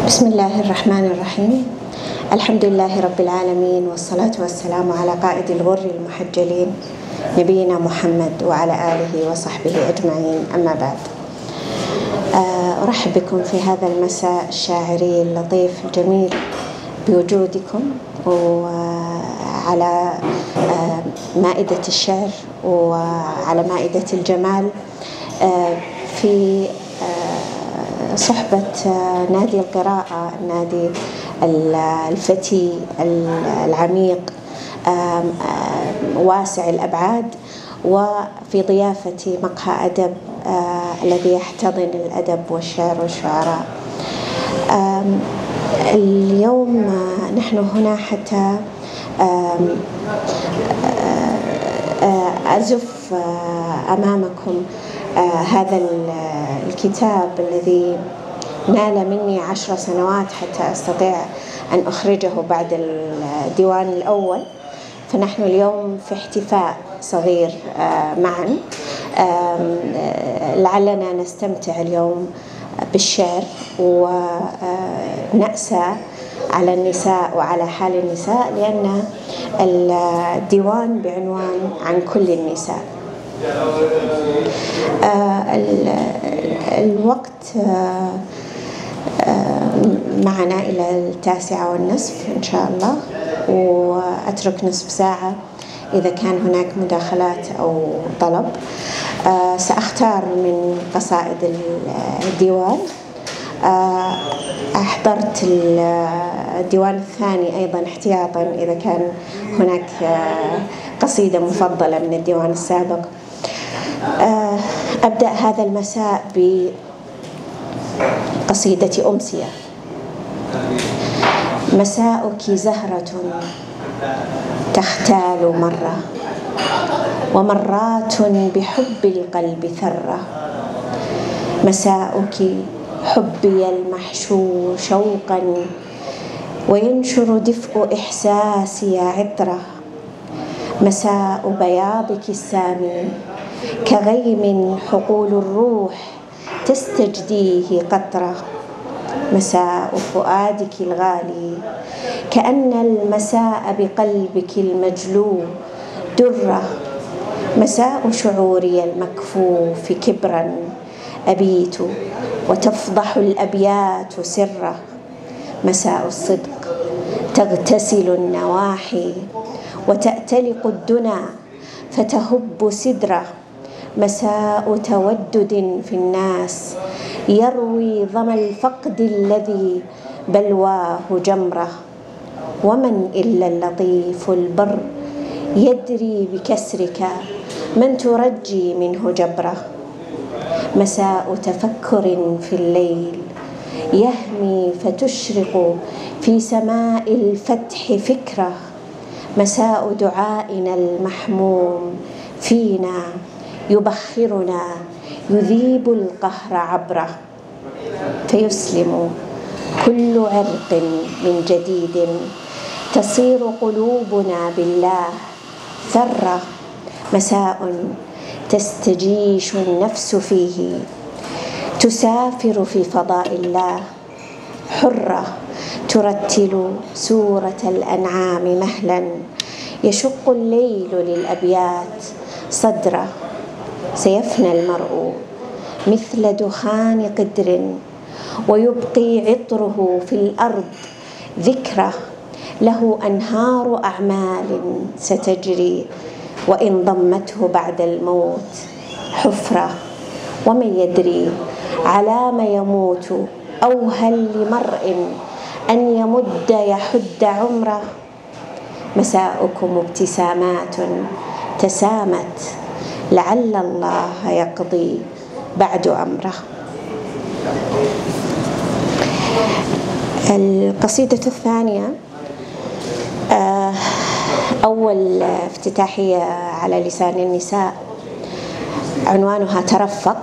بسم الله الرحمن الرحيم. الحمد لله رب العالمين، والصلاة والسلام على قائد الغر المحجلين نبينا محمد وعلى آله وصحبه أجمعين، أما بعد. أرحب بكم في هذا المساء الشاعري اللطيف الجميل بوجودكم وعلى مائدة الشعر وعلى مائدة الجمال في صحبة نادي القراءة، النادي الفتي العميق واسع الأبعاد، وفي ضيافة مقهى أدب الذي يحتضن الأدب والشعر والشعراء. اليوم نحن هنا حتى أزف أمامكم هذا الكتاب الذي نال مني 10 سنوات حتى أستطيع أن أخرجه بعد الديوان الأول. فنحن اليوم في احتفاء صغير معا، لعلنا نستمتع اليوم بالشعر ونأسى على النساء وعلى حال النساء، لأن الديوان بعنوان عن كل النساء. الوقت معنا إلى 9:30 إن شاء الله، وأترك نصف ساعة إذا كان هناك مداخلات أو طلب. سأختار من قصائد الديوان. أحضرت الديوان الثاني أيضا احتياطا إذا كان هناك قصيدة مفضلة من الديوان السابق. أبدأ هذا المساء بقصيدة أمسية. مساؤك زهرة تختال مرة، ومرات بحب القلب ثرة. مساؤك حبي المحشو شوقا، وينشر دفء إحساسي عطرة. مساء بياضك السامي كغيم حقول الروح تستجديه قطرة. مساء فؤادك الغالي كأن المساء بقلبك المجلو درة. مساء شعوري المكفوف كبرا أبيت، وتفضح الأبيات سرة. مساء الصدق تغتسل النواحي، وتأتلق الدنا فتهب سدرة. مساء تودد في الناس يروي ظما الفقد الذي بلواه جمرة. ومن إلا اللطيف البر يدري بكسرك من ترجي منه جبرة. مساء تفكر في الليل يهمي فتشرق في سماء الفتح فكرة. مساء دعائنا المحموم فينا يبخرنا يذيب القهر عبره. فيسلم كل عرق من جديد، تصير قلوبنا بالله ثرة. مساء تستجيش النفس فيه، تسافر في فضاء الله حرة. ترتل سورة الأنعام مهلا، يشق الليل للأبيات صدره. سيفنى المرء مثل دخان قدر، ويبقي عطره في الأرض ذكره. له أنهار أعمال ستجري، وإن ضمته بعد الموت حفرة. ومن يدري على ما يموت، أو هل لمرء أن يمد يحد عمره. مساؤكم ابتسامات تسامت، لعل الله يقضي بعد أمره. القصيدة الثانية أول افتتاحية على لسان النساء، عنوانها ترفق.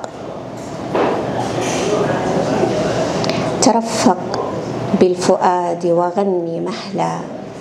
ترفق بالفؤاد وغني مهلا،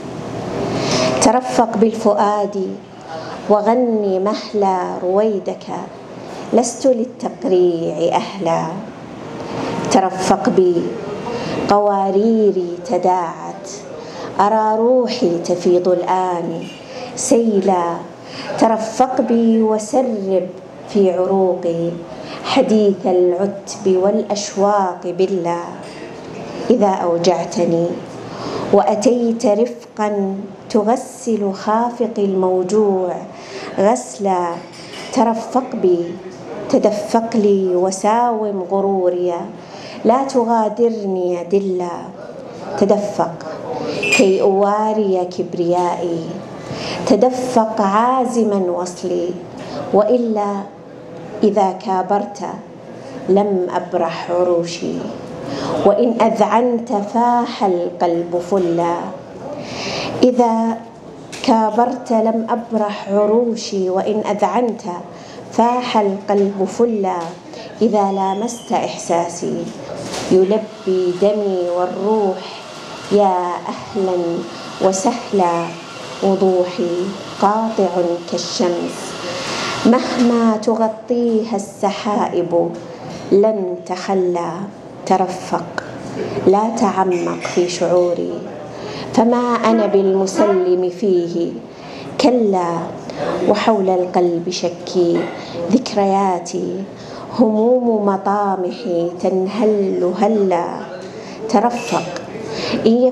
ترفق بالفؤاد وغني مهلا رويدك، لست للتقريع أهلا. ترفق بي قواريري تداعت، أرى روحي تفيض الآن سيلا. ترفق بي وسرب في عروقي حديث العتب والأشواق بالله. إذا أوجعتني وأتيت رفقا تغسل خافقي الموجوع غسلا، ترفق بي تدفق لي وساوم غروري، لا تغادرني دلا. تدفق كي أواري كبريائي، تدفق عازما وصلي، وإلا إذا كابرت لم أبرح عروشي، وإن أذعنت فاح القلب فلا. إذا كابرت لم أبرح عروشي، وإن أذعنت فاح القلب فلا. إذا لامست إحساسي يلبي دمي والروح، يا أهلا وسهلا. وضوحي قاطع كالشمس مهما تغطيها السحائب لن تخلى. ترفق لا تعمق في شعوري، فما أنا بالمسلم فيه كلا. وحول القلب شكي ذكرياتي، هموم مطامحي تنهل هلا. ترفق إن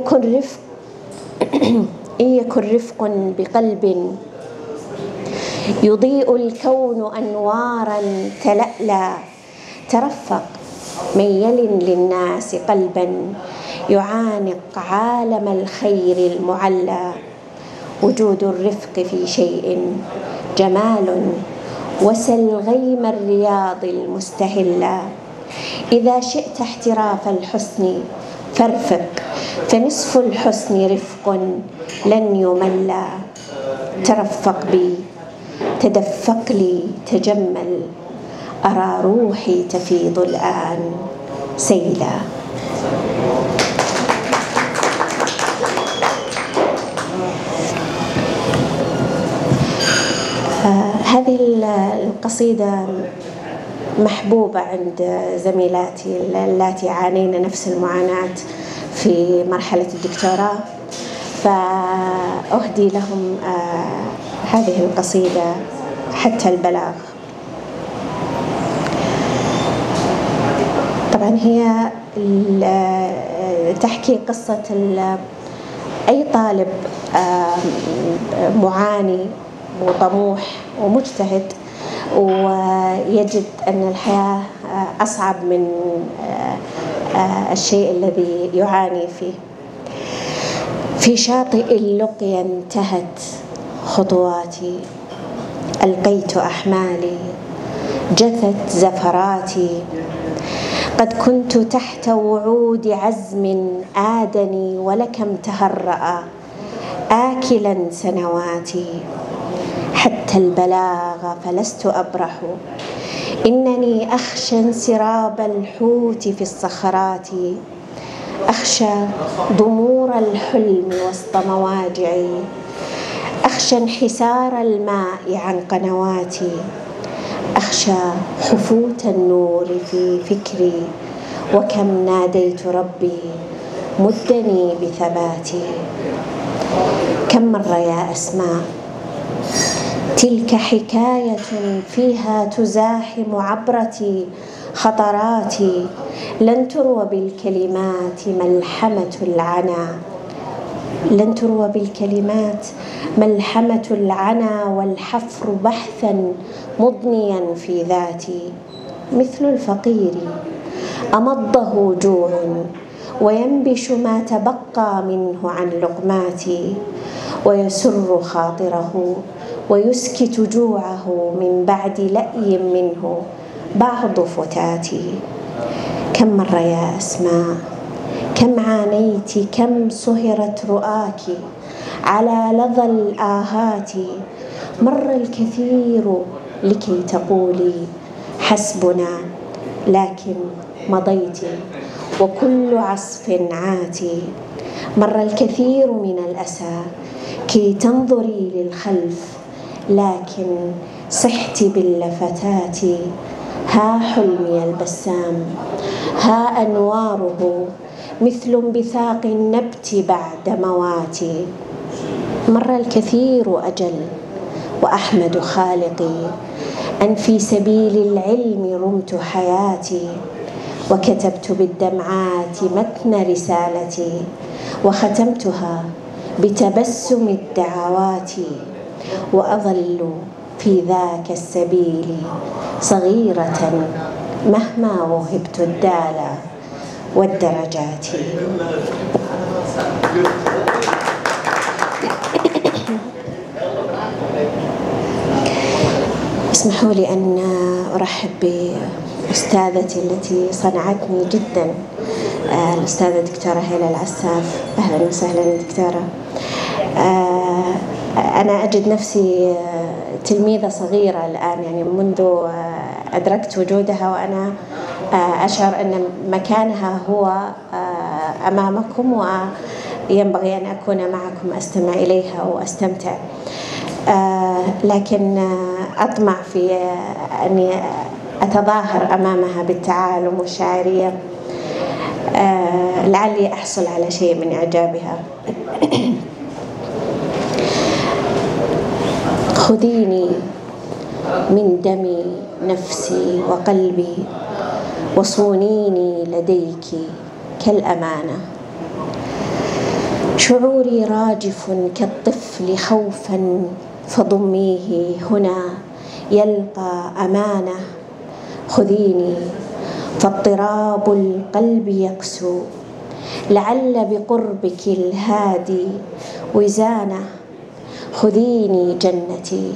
يكن رفق بقلب يضيء الكون أنوارا تلألأ. ترفق من يلن للناس قلبا يعانق عالم الخير المعلى. وجود الرفق في شيء جمال، وسل غيم الرياض المستهلا. إذا شئت احتراف الحسن فارفق، فنصف الحسن رفق لن يملى. ترفق بي تدفق لي تجمل، أرى روحي تفيض الآن سيلا. هذه القصيدة محبوبة عند زميلاتي اللاتي يعانين نفس المعاناة في مرحلة الدكتوراه، فأهدي لهم هذه القصيدة حتى البلاغ. طبعا هي تحكي قصة أي طالب معاني وطموح ومجتهد، ويجد أن الحياة أصعب من الشيء الذي يعاني فيه. في شاطئ اللقيا انتهت خطواتي، ألقيت أحمالي جثت زفراتي. قد كنت تحت وعود عزم آدني، ولكم تهرأ آكلا سنواتي. حتى البلاغ فلست أبرح، إنني أخشى انسراب الحوت في الصخرات. أخشى ضمور الحلم وسط مواجعي، أخشى انحسار الماء عن قنواتي. أخشى خفوت النور في فكري، وكم ناديت ربي مدني بثباتي. كم مرة يا أسماء تلك حكاية فيها تزاحم عبرتي خطراتي. لن تروى بالكلمات ملحمة العنا، لن تروى بالكلمات ملحمة العنا، والحفر بحثا مضنيا في ذاتي. مثل الفقير أمضه جوع وينبش ما تبقى منه عن لقماتي، ويسر خاطره ويسكت جوعه من بعد لأي منه بعض فتاتي. كم مرة يا أسماء كم عانيت، كم صهرت رؤاك على لظى الآهات. مر الكثير لكي تقولي حسبنا، لكن مضيت وكل عصف عاتي. مر الكثير من الأسى كي تنظري للخلف، لكن صحت باللفتات. ها حلمي البسام ها أنواره مثل انبثاق النبت بعد مواتي. مر الكثير أجل وأحمد خالقي أن في سبيل العلم رمت حياتي، وكتبت بالدمعات متن رسالتي وختمتها بتبسم الدعوات، وأظل في ذاك السبيل صغيرة مهما وهبت الدال والدرجات. اسمحوا لي أن أرحب بأستاذتي التي صنعتني جدا، الأستاذة دكتورة هيلة العساف. أهلا وسهلا دكتورة. أنا أجد نفسي تلميذة صغيرة الآن، يعني منذ أدركت وجودها وأنا أشعر أن مكانها هو أمامكم، وينبغي أن أكون معكم أستمع إليها وأستمتع. لكن أطمع في أني أتظاهر أمامها بالتعالم والشاعرية، لعلي أحصل على شيء من إعجابها. خذيني من دمي نفسي وقلبي وصونيني لديك كالأمانة. شعوري راجف كالطفل خوفا فضميه هنا يلقى أمانة. خذيني فاضطراب القلب يقسو، لعل بقربك الهادي وزانة. خذيني جنتي،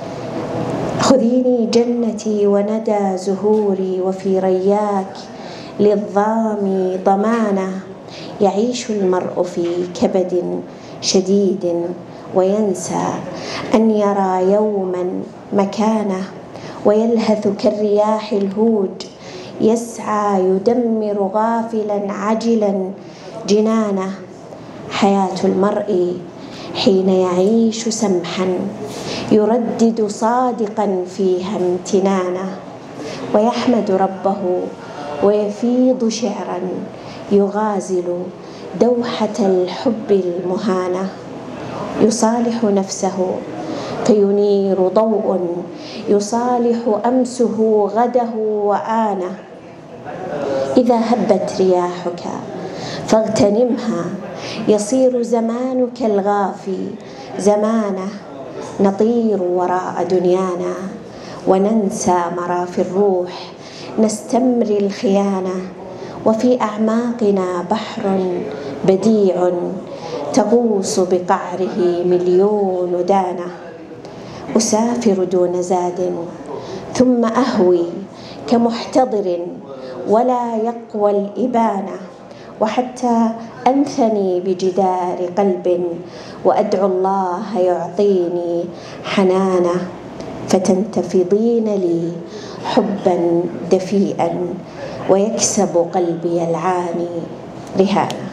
خذيني جنتي وندى زهوري، وفي رياك للظام ضمانة. يعيش المرء في كبد شديد وينسى أن يرى يوما مكانه، ويلهث كالرياح الهوج يسعى يدمر غافلا عجلا جنانه. حياة المرء حين يعيش سمحا يردد صادقا فيها امتنانه، ويحمد ربه ويفيض شعرا يغازل دوحة الحب المهانة. يصالح نفسه فينير ضوء يصالح أمسه غده وآنه. إذا هبت رياحك فاغتنمها، يصير زمانك الغافي زمانه. نطير وراء دنيانا وننسى مراف الروح، نستمري الخيانة. وفي أعماقنا بحر بديع تغوص بقعره مليون دانة. أسافر دون زاد ثم أهوي كمحتضر ولا يقوى الإبانة، وحتى أنثني بجدار قلب وأدعو الله يعطيني حنانة. فتنتفضين لي حبا دفيئا ويكسب قلبي العاني رهانة.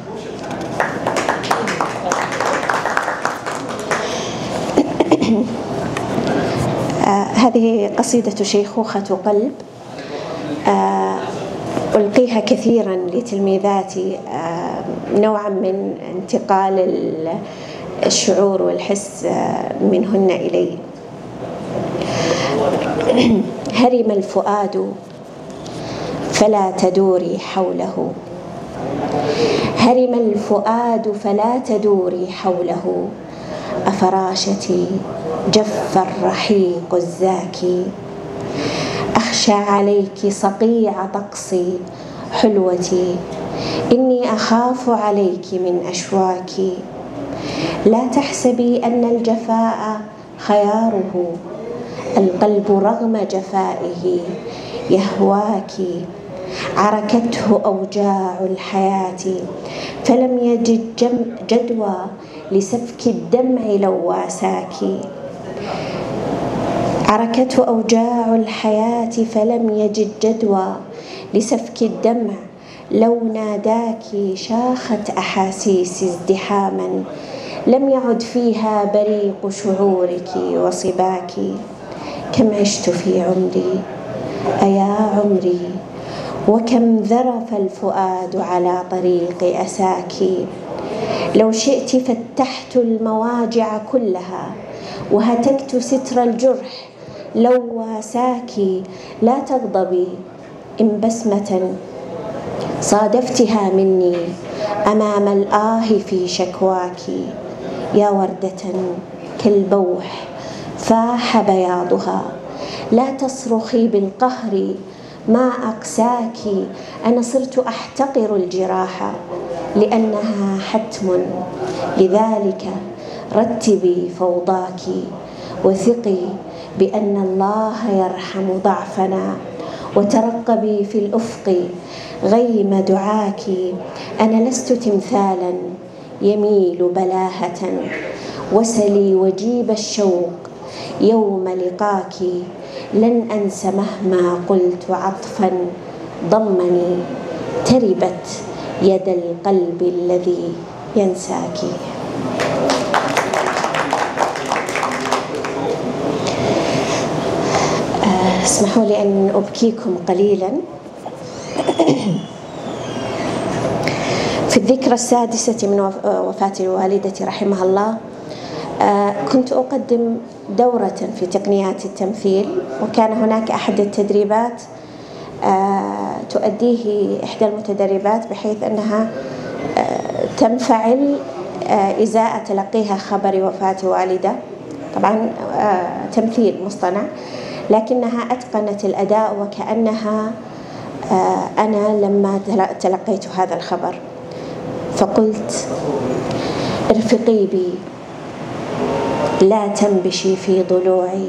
هذه قصيدة شيخوخة قلب، ألقيها كثيرا لتلميذاتي، نوعا من انتقال الشعور والحس منهن إلي. هرم الفؤاد فلا تدوري حوله، هرم الفؤاد فلا تدوري حوله. أفراشتي جف الرحيق الزاكي، أخشى عليك صقيع طقسي حلوتي، إني أخاف عليك من أشواكي. لا تحسبي أن الجفاء خياره، القلب رغم جفائه يهواك. عركته أوجاع الحياة فلم يجد جدوى لسفك الدمع لو واساك. عركته أوجاع الحياة فلم يجد جدوى لسفك الدمع لو ناداك. شاخت أحاسيسي ازدحاما لم يعد فيها بريق شعورك وصباك. كم عشت في عمري أيا عمري وكم ذرف الفؤاد على طريق أساك. لو شئت فتحت المواجع كلها وهتكت ستر الجرح لو واساك. لا تغضبي إن بسمة صادفتها مني أمام الآه في شكواك. يا وردة كالبوح فاح بياضها لا تصرخي بالقهر ما أقساك. أنا صرت أحتقر الجراح لأنها حتم، لذلك رتبي فوضاك وثقي بأن الله يرحم ضعفنا وترقبي في الأفق غيم دعاك. أنا لست تمثالا يميل بلاهة وسلي وجيب الشوق يوم لقاك. لن أنس مهما قلت عطفا ضمني تربت يد القلب الذي ينساك. اسمحوا لي أن أبكيكم قليلا. في الذكرى السادسة من وفاة والدتي رحمها الله كنت أقدم دورة في تقنيات التمثيل، وكان هناك أحد التدريبات تؤديه إحدى المتدربات بحيث أنها تنفعل إزاء تلقيها خبر وفاة والدة. طبعا تمثيل مصطنع، لكنها أتقنت الأداء وكأنها أنا لما تلقيت هذا الخبر. فقلت: ارفقي بي لا تنبشي في ضلوعي،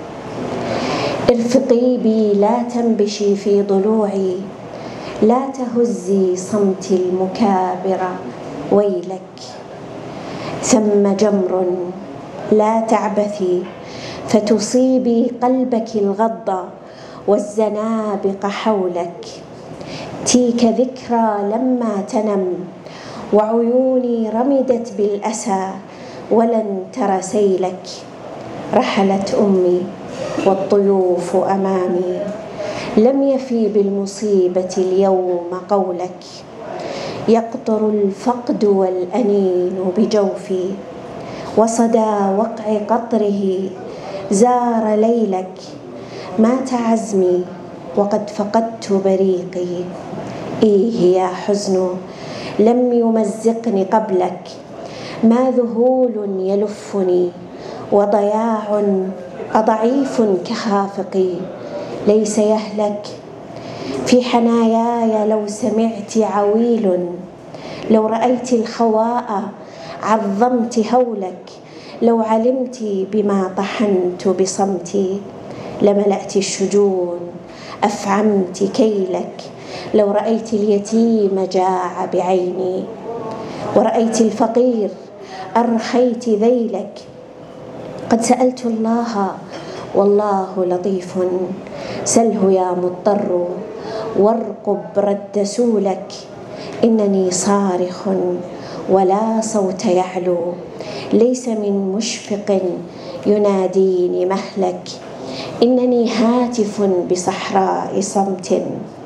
ارفقي بي لا تنبشي في ضلوعي، لا تهزي صمتي المكابر ويلك، ثم جمر لا تعبثي فتصيبي قلبك الغض والزنابق حولك. تيك ذكرى لما تنم وعيوني رمدت بالأسى ولن ترى سيلك. رحلت أمي والضيوف أمامي، لم يفي بالمصيبة اليوم قولك. يقطر الفقد والأنين بجوفي، وصدى وقع قطره زار ليلك. مات عزمي وقد فقدت بريقي، إيه يا حزن لم يمزقني قبلك. ما ذهول يلفني وضياع أضعيف كخافقي ليس يهلك. في حناياي لو سمعت عويل، لو رأيت الخواء عظمت هولك. لو علمت بما طحنت بصمتي لملأت الشجون أفعمت كيلك. لو رأيت اليتيم جاع بعيني ورأيت الفقير أرخيت ذيلك. قد سألت الله والله لطيف، سله يا مضطر وارقب رد سولك. إنني صارخ ولا صوت يعلو، ليس من مشفق يناديني مهلك. إنني هاتف بصحراء صمت،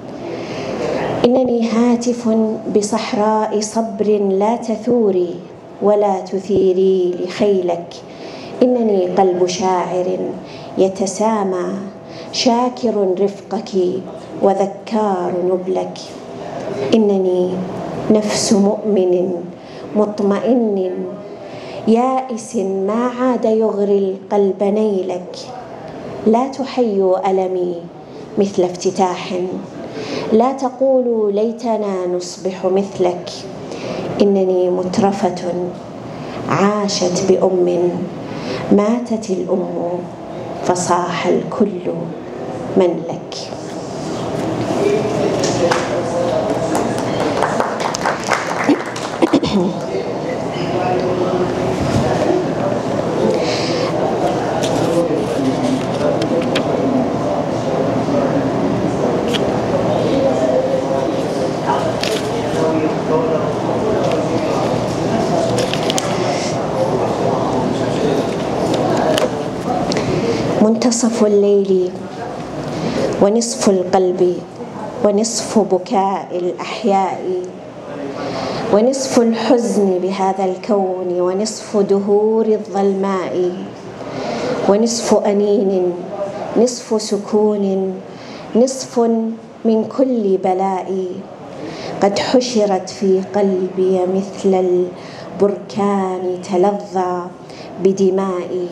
إنني هاتف بصحراء صبر لا تثوري ولا تثيري لخيلك. إنني قلب شاعر يتسامى شاكر رفقك وذكار نبلك. إنني نفس مؤمن مطمئن يائس ما عاد يغري القلب نيلك. لا تحيوا ألمي مثل افتتاح، لا تقولوا ليتنا نصبح مثلك. إنني مترفة عاشت بأم، ماتت الأم فصاح الكل من لك. منتصف الليل ونصف القلب ونصف بكاء الأحياء، ونصف الحزن بهذا الكون، ونصف دهور الظلماء، ونصف أنين، نصف سكون، نصف من كل بلاء. قد حشرت في قلبي مثل البركان تلظى بدمائي.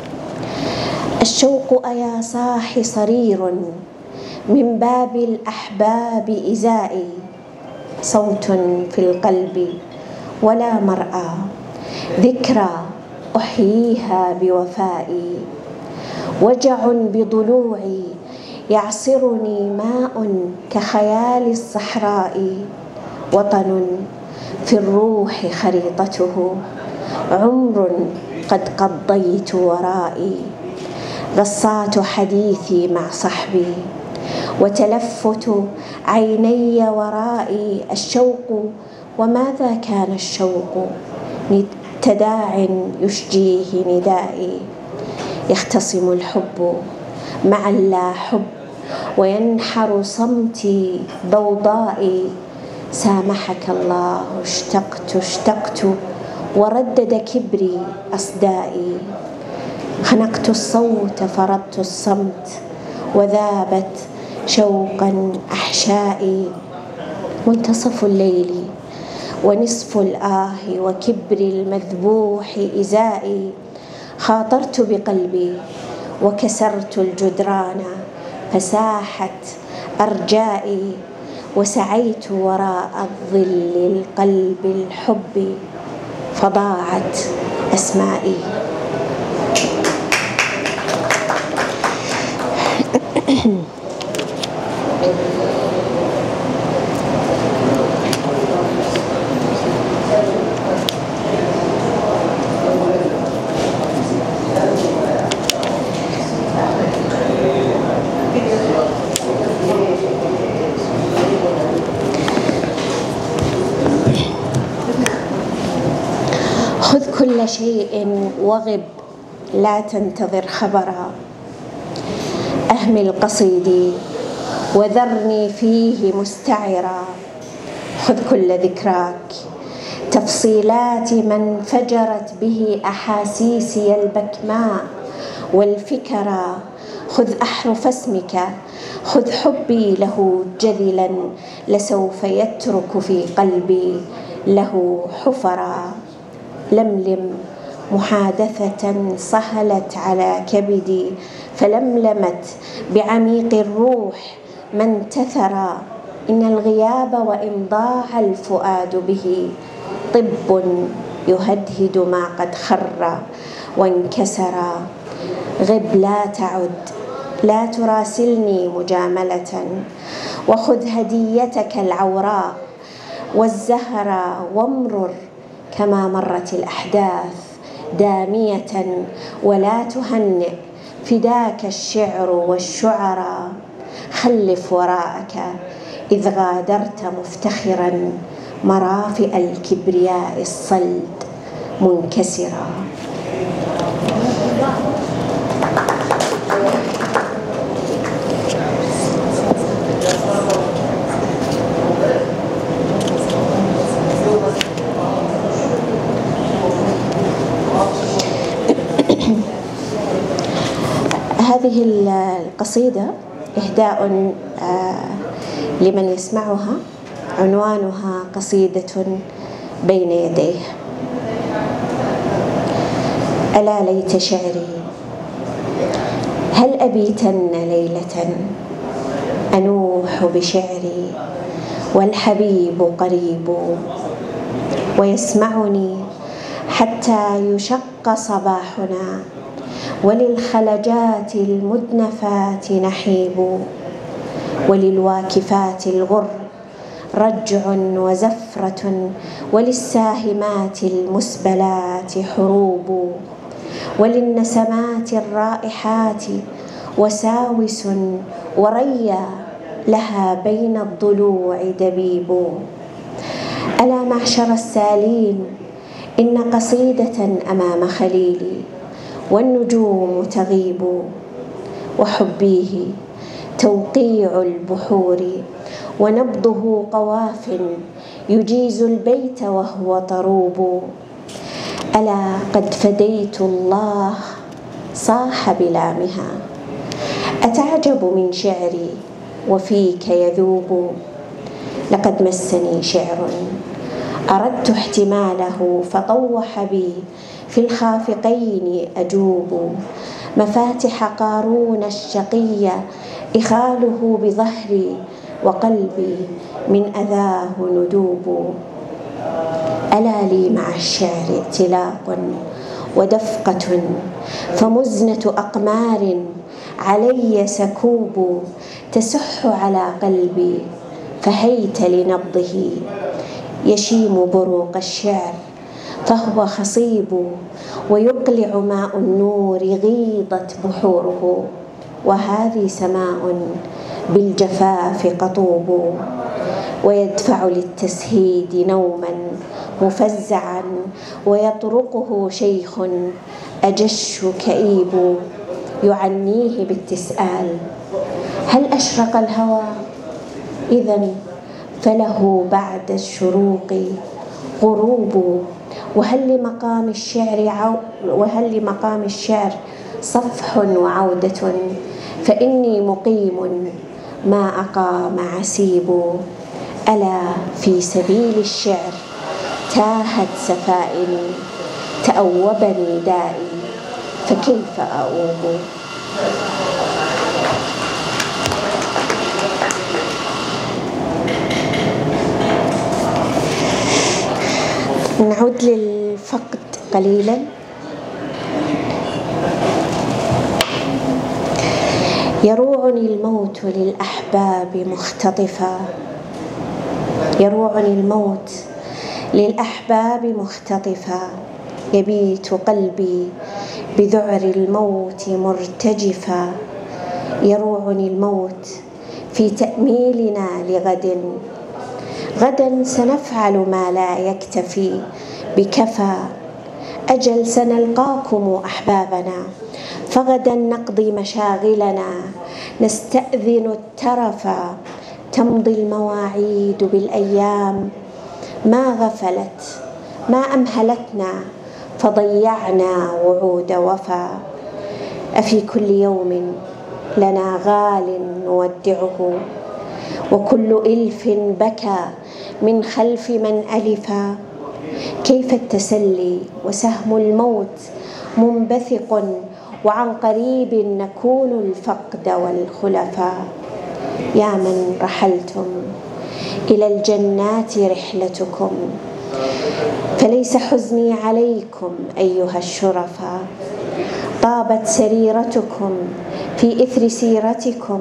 الشوق أيا صاح صرير من باب الأحباب إزائي، صوت في القلب ولا مرأى، ذكرى أحييها بوفائي. وجع بضلوعي يعصرني ماء كخيال الصحراء، وطن في الروح خريطته، عمر قد قضيت ورائي. غصات حديثي مع صحبي وتلفت عيني ورائي. الشوق وماذا كان الشوق؟ تداع يشجيه ندائي. يختصم الحب مع اللا حب، وينحر صمتي ضوضائي. سامحك الله اشتقت اشتقت، وردد كبري أصدائي. خنقت الصوت فرضت الصمت، وذابت شوقا أحشائي. منتصف الليل ونصف الآه وكبر المذبوح إزائي. خاطرت بقلبي وكسرت الجدران، فساحت أرجائي. وسعيت وراء الظل القلب الحب، فضاعت أسمائي. خذ كل شيء وغب، لا تنتظر خبرا. أهمل قصيدي وذرني فيه مستعرا. خذ كل ذكراك، تفصيلات من فجرت به أحاسيسي البكماء والفكرا. خذ أحرف اسمك، خذ حبي له جذلا، لسوف يترك في قلبي له حفرا. لملم محادثة سهلت على كبدي، فلملمت بعميق الروح من تثرى. إن الغياب وإن ضاع الفؤاد به، طب يهدهد ما قد خر وانكسرا. غب لا تعد، لا تراسلني مجاملة، وخذ هديتك العوراء والزهرة، وامرر كما مرت الأحداث دامية، ولا تهنئ. فداك الشعر والشعراء. خلف وراءك إذ غادرت مفتخرا، مرافئ الكبرياء الصلد منكسرا. هذه القصيدة إهداء لمن يسمعها، عنوانها قصيدة بين يديه. ألا ليت شعري هل أبيتن ليلة، أنوح بشعري والحبيب قريب، ويسمعني حتى يشق صباحنا، وللخلجات المدنفات نحيب، وللواكفات الغر رجع وزفرة، وللساهمات المسبلات حروب، وللنسمات الرائحات وساوس، وريا لها بين الضلوع دبيب. ألا معشر السالين إن قصيدة أمام خليلي، والنجوم تغيب، وحبيه توقيع البحور، ونبضه قواف يجيز البيت وهو طروب. ألا قد فديت الله صاح بلامها، أتعجب من شعري وفيك يذوب. لقد مسني شعر أردت احتماله فطوح بي في الخافقين أجوب. مفاتح قارون الشقي إخاله بظهري وقلبي من أذاه ندوب. ألا لي مع الشعر ائتلاق ودفقة فمزنة أقمار علي سكوب. تسح على قلبي فهيت لنبضه، يشيم بروق الشعر فهو خصيب. ويقلع ماء النور غيضت بحوره، وهذه سماء بالجفاف قطوب. ويدفع للتسهيد نوما مفزعا ويطرقه شيخ أجش كئيب. يعنيه بالتسآل هل أشرق الهوى؟ إذن فله بعد الشروق غروب. وهل لمقام الشعر صفح وعودة؟ فإني مقيم ما أقام عسيب. ألا في سبيل الشعر تاهت سفائني، تأوبني دائي فكيف أؤوب. نعود للفقد قليلا. يروعني الموت للأحباب مختطفا، يروعني الموت للأحباب مختطفا. يبيت قلبي بذعر الموت مرتجفا. يروعني الموت في تأميلنا لغد، غدا سنفعل ما لا يكتفي بكفى. أجل سنلقاكم أحبابنا، فغدا نقضي مشاغلنا، نستأذن الترفا. تمضي المواعيد بالأيام، ما غفلت ما أمهلتنا، فضيعنا وعود وفا. أفي كل يوم لنا غال نودعه، وكل إلف بكى من خلف من ألفا. كيف التسلي وسهم الموت منبثق، وعن قريب نكون الفقد والخلفا. يا من رحلتم إلى الجنات رحلتكم، فليس حزني عليكم أيها الشرفا. طابت سريرتكم في إثر سيرتكم،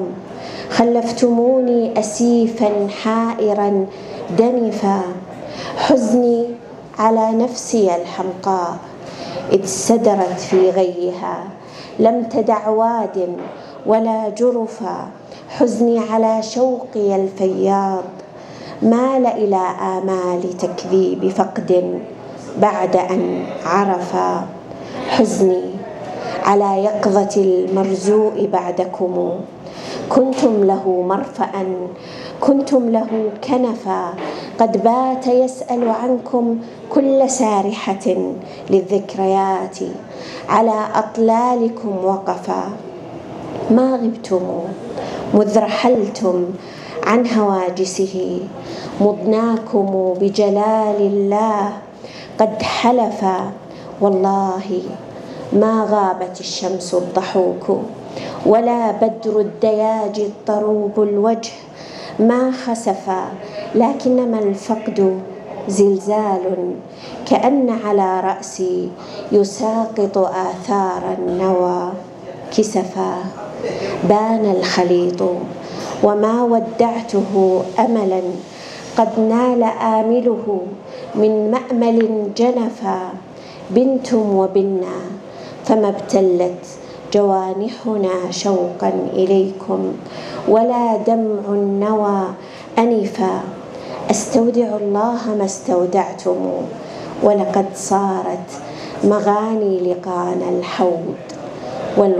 خلفتموني أسيفا حائرا دنفا. حزني على نفسي الحمقاء إذ سدرت في غيها، لم تدع واد ولا جرفا. حزني على شوقي الفياض، مال إلى آمال تكذيب فقد بعد أن عرفا. حزني على يقظة المرزوء بعدكم، كنتم له مرفأ كنتم له كنفا. قد بات يسأل عنكم كل سارحة للذكريات، على أطلالكم وقفا. ما غبتم مذ رحلتم عن هواجسه، مضناكم بجلال الله قد حلفا. والله ما غابت الشمس الضحوك، ولا بدر الدياج الطروب الوجه ما خسفا. لكنما الفقد زلزال، كأن على رأسي يساقط آثار النوى كسفا. بان الخليط وما ودعته أملا، قد نال آمله من مأمل جنفا. بنتم وبنا فما ابتلت جوانحنا شوقا إليكم، ولا دمع النوى أنفا. أستودع الله ما استودعتم، ولقد صارت مغاني لقانا الحوض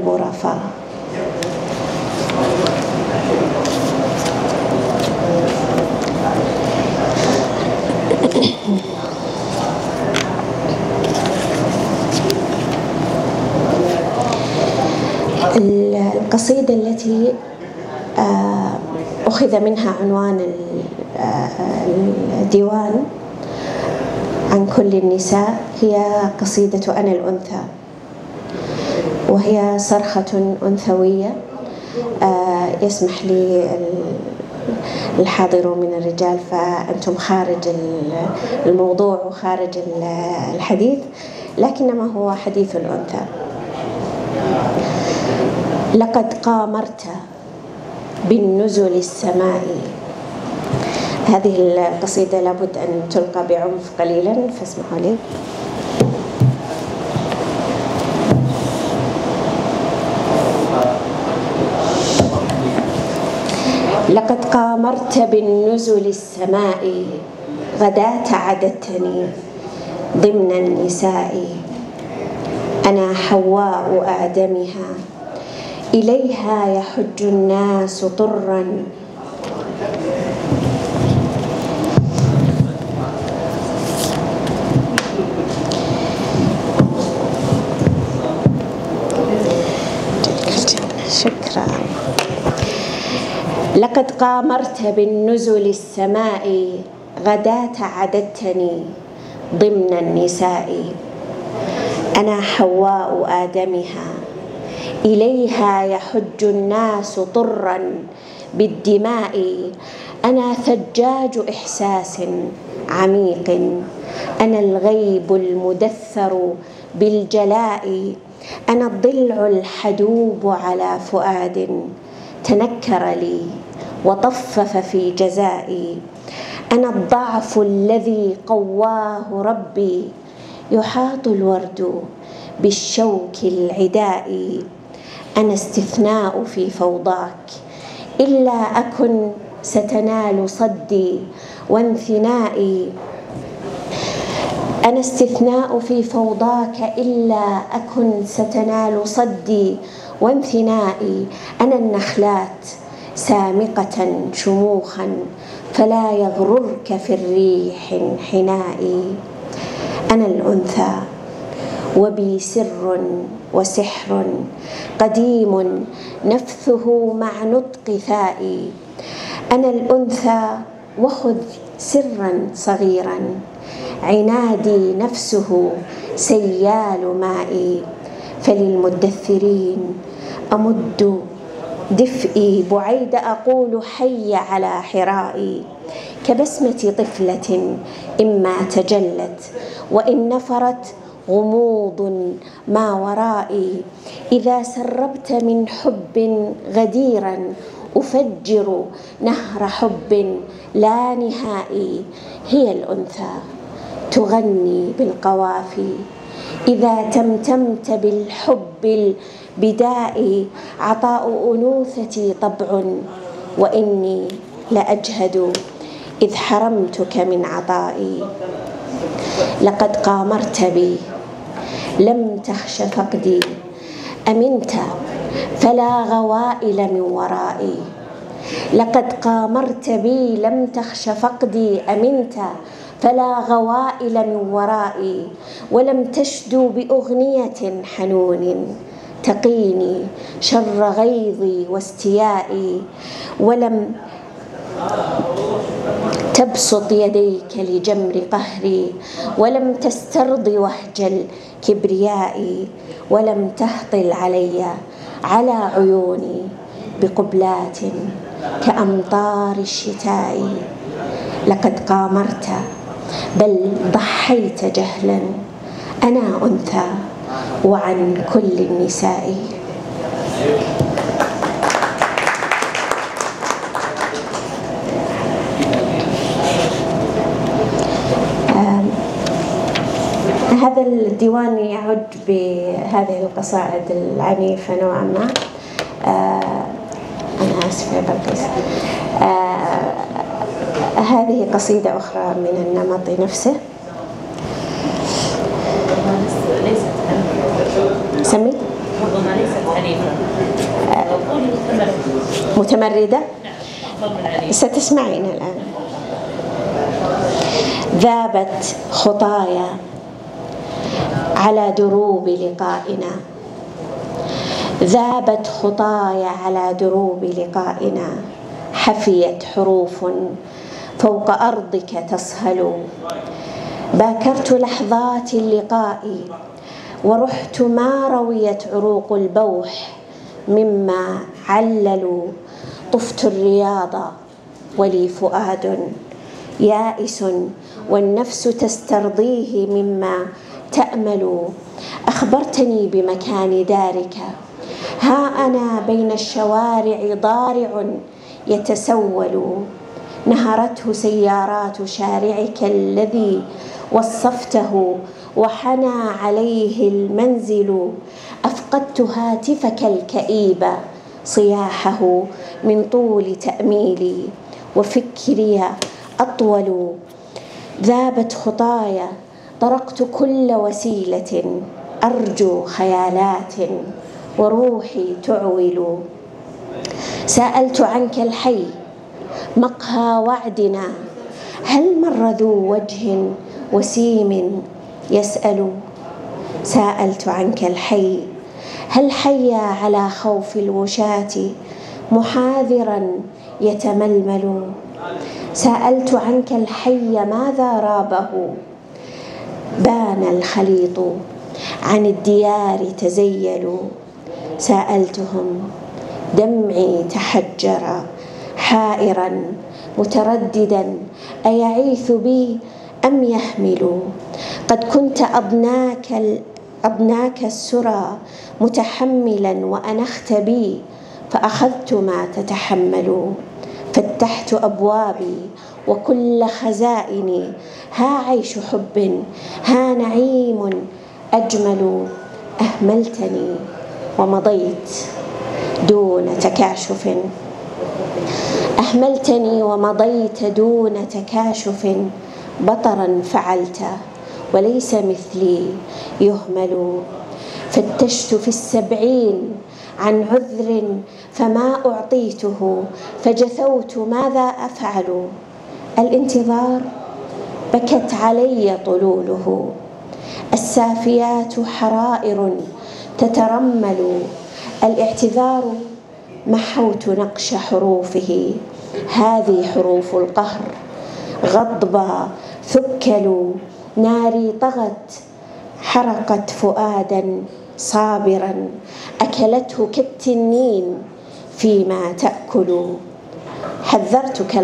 والغرفا. القصيدة التي أخذ منها عنوان الديوان عن كل النساء هي قصيدة أنا الأنثى، وهي صرخة أنثوية يسمح لي الحاضرون من الرجال فأنتم خارج الموضوع وخارج الحديث، لكنما هو حديث الأنثى. لقد قامرت بالنزل السمائي. هذه القصيدة لابد أن تلقى بعنف قليلا، فاسمحوا لي. لقد قامرت بالنزل السماء، غداة عددتني ضمن النساء. أنا حواء آدمها، إليها يحج الناس طرا. شكرا. لقد قامرت بالنزل السماء، غداة عددتني ضمن النساء. أنا حواء آدمها، إليها يحج الناس طرا بالدماء. أنا ثجاج إحساس عميق، أنا الغيب المدثر بالجلاء. أنا الضلع الحدوب على فؤاد تنكر لي وطفف في جزائي. أنا الضعف الذي قواه ربي، يحاط الورد بالشوك العداء. أنا استثناء في فوضاك، إلا أكن ستنال صدي وانثنائي. أنا استثناء في فوضاك، إلا أكن ستنال صدي وانثنائي. أنا النخلات سامقة شموخا، فلا يغررك في الريح انحنائي. أنا الأنثى وبي سر وسحر قديم، نفثه مع نطق ثائي. أنا الأنثى وخذ سرا صغيرا، عنادي نفسه سيال مائي. فللمدثرين أمد دفئي، بعيد أقول حي على حرائي. كبسمة طفلة إما تجلت، وإن نفرت غموض ما ورائي. إذا سربت من حب غديرا، أفجر نهر حب لا نهائي. هي الأنثى تغني بالقوافي، إذا تمتمت بالحب البدائي. عطاء أنوثتي طبع، وإني لأجهد إذ حرمتك من عطائي. لقد قامرت بي لم تخش فقدي، أمنت فلا غوائل من ورائي. لقد قامرت بي لم تخش فقدي، أمنت فلا غوائل من ورائي. ولم تشدو بأغنية حنون تقيني شر غيظي واستيائي. ولم تبسط يديك لجمر قهري، ولم تسترض وهج الكبرياء. ولم تهطل علي على عيوني بقبلات كأمطار الشتاء. لقد قامرت بل ضحيت جهلا، أنا أنثى وعن كل النساء. هذا الديوان يعد بهذه القصائد العنيفة نوعا ما. أنا آسفة بلقيس. هذه قصيدة أخرى من النمط نفسه. سمي ربما ليست عنيفة، متمردة. ستسمعين الآن. ذابت خطايا على دروب لقائنا، ذابت خطايا على دروب لقائنا، حفيت حروف فوق أرضك تصهل. باكرت لحظات اللقاء ورحت ما رويت عروق البوح مما عللوا. طفت الرياض ولي فؤاد يائس والنفس تسترضيه مما تأمل. أخبرتني بمكان دارك، ها أنا بين الشوارع ضارع يتسول. نهرته سيارات شارعك الذي وصفته وحنى عليه المنزل. أفقدت هاتفك الكئيب صياحه من طول تأميلي، وفكري أطول. ذابت خطايا طرقت كل وسيلة أرجو خيالات وروحي تعول. سألت عنك الحي مقهى وعدنا، هل مر ذو وجه وسيم يسأل. سألت عنك الحي هل حيا على خوف الوشاة محاذرا يتململ. سألت عنك الحي ماذا رابه، بان الخليط عن الديار تزيلوا. سألتهم دمعي تحجر حائرا مترددا أيعيث بي أم يهمل. قد كنت أضناك السرى متحملا وأنخت بي فأخذت ما تتحمل. فتحت أبوابي وكل خزائني، ها عيش حب ها نعيم أجمل. أهملتني ومضيت دون تكاشف، أهملتني ومضيت دون تكاشف. بطرا فعلت وليس مثلي يهمل. فتشت في 70 عن عذر فما أعطيته، فجثوت ماذا أفعل. الانتظار بكت علي طلوله، السافيات حرائر تترمل. الاعتذار محوت نقش حروفه، هذه حروف القهر غضبا ثكل. ناري طغت حرقت فؤادا صابرا، أكلته كالتنين فيما تأكل. حذرتك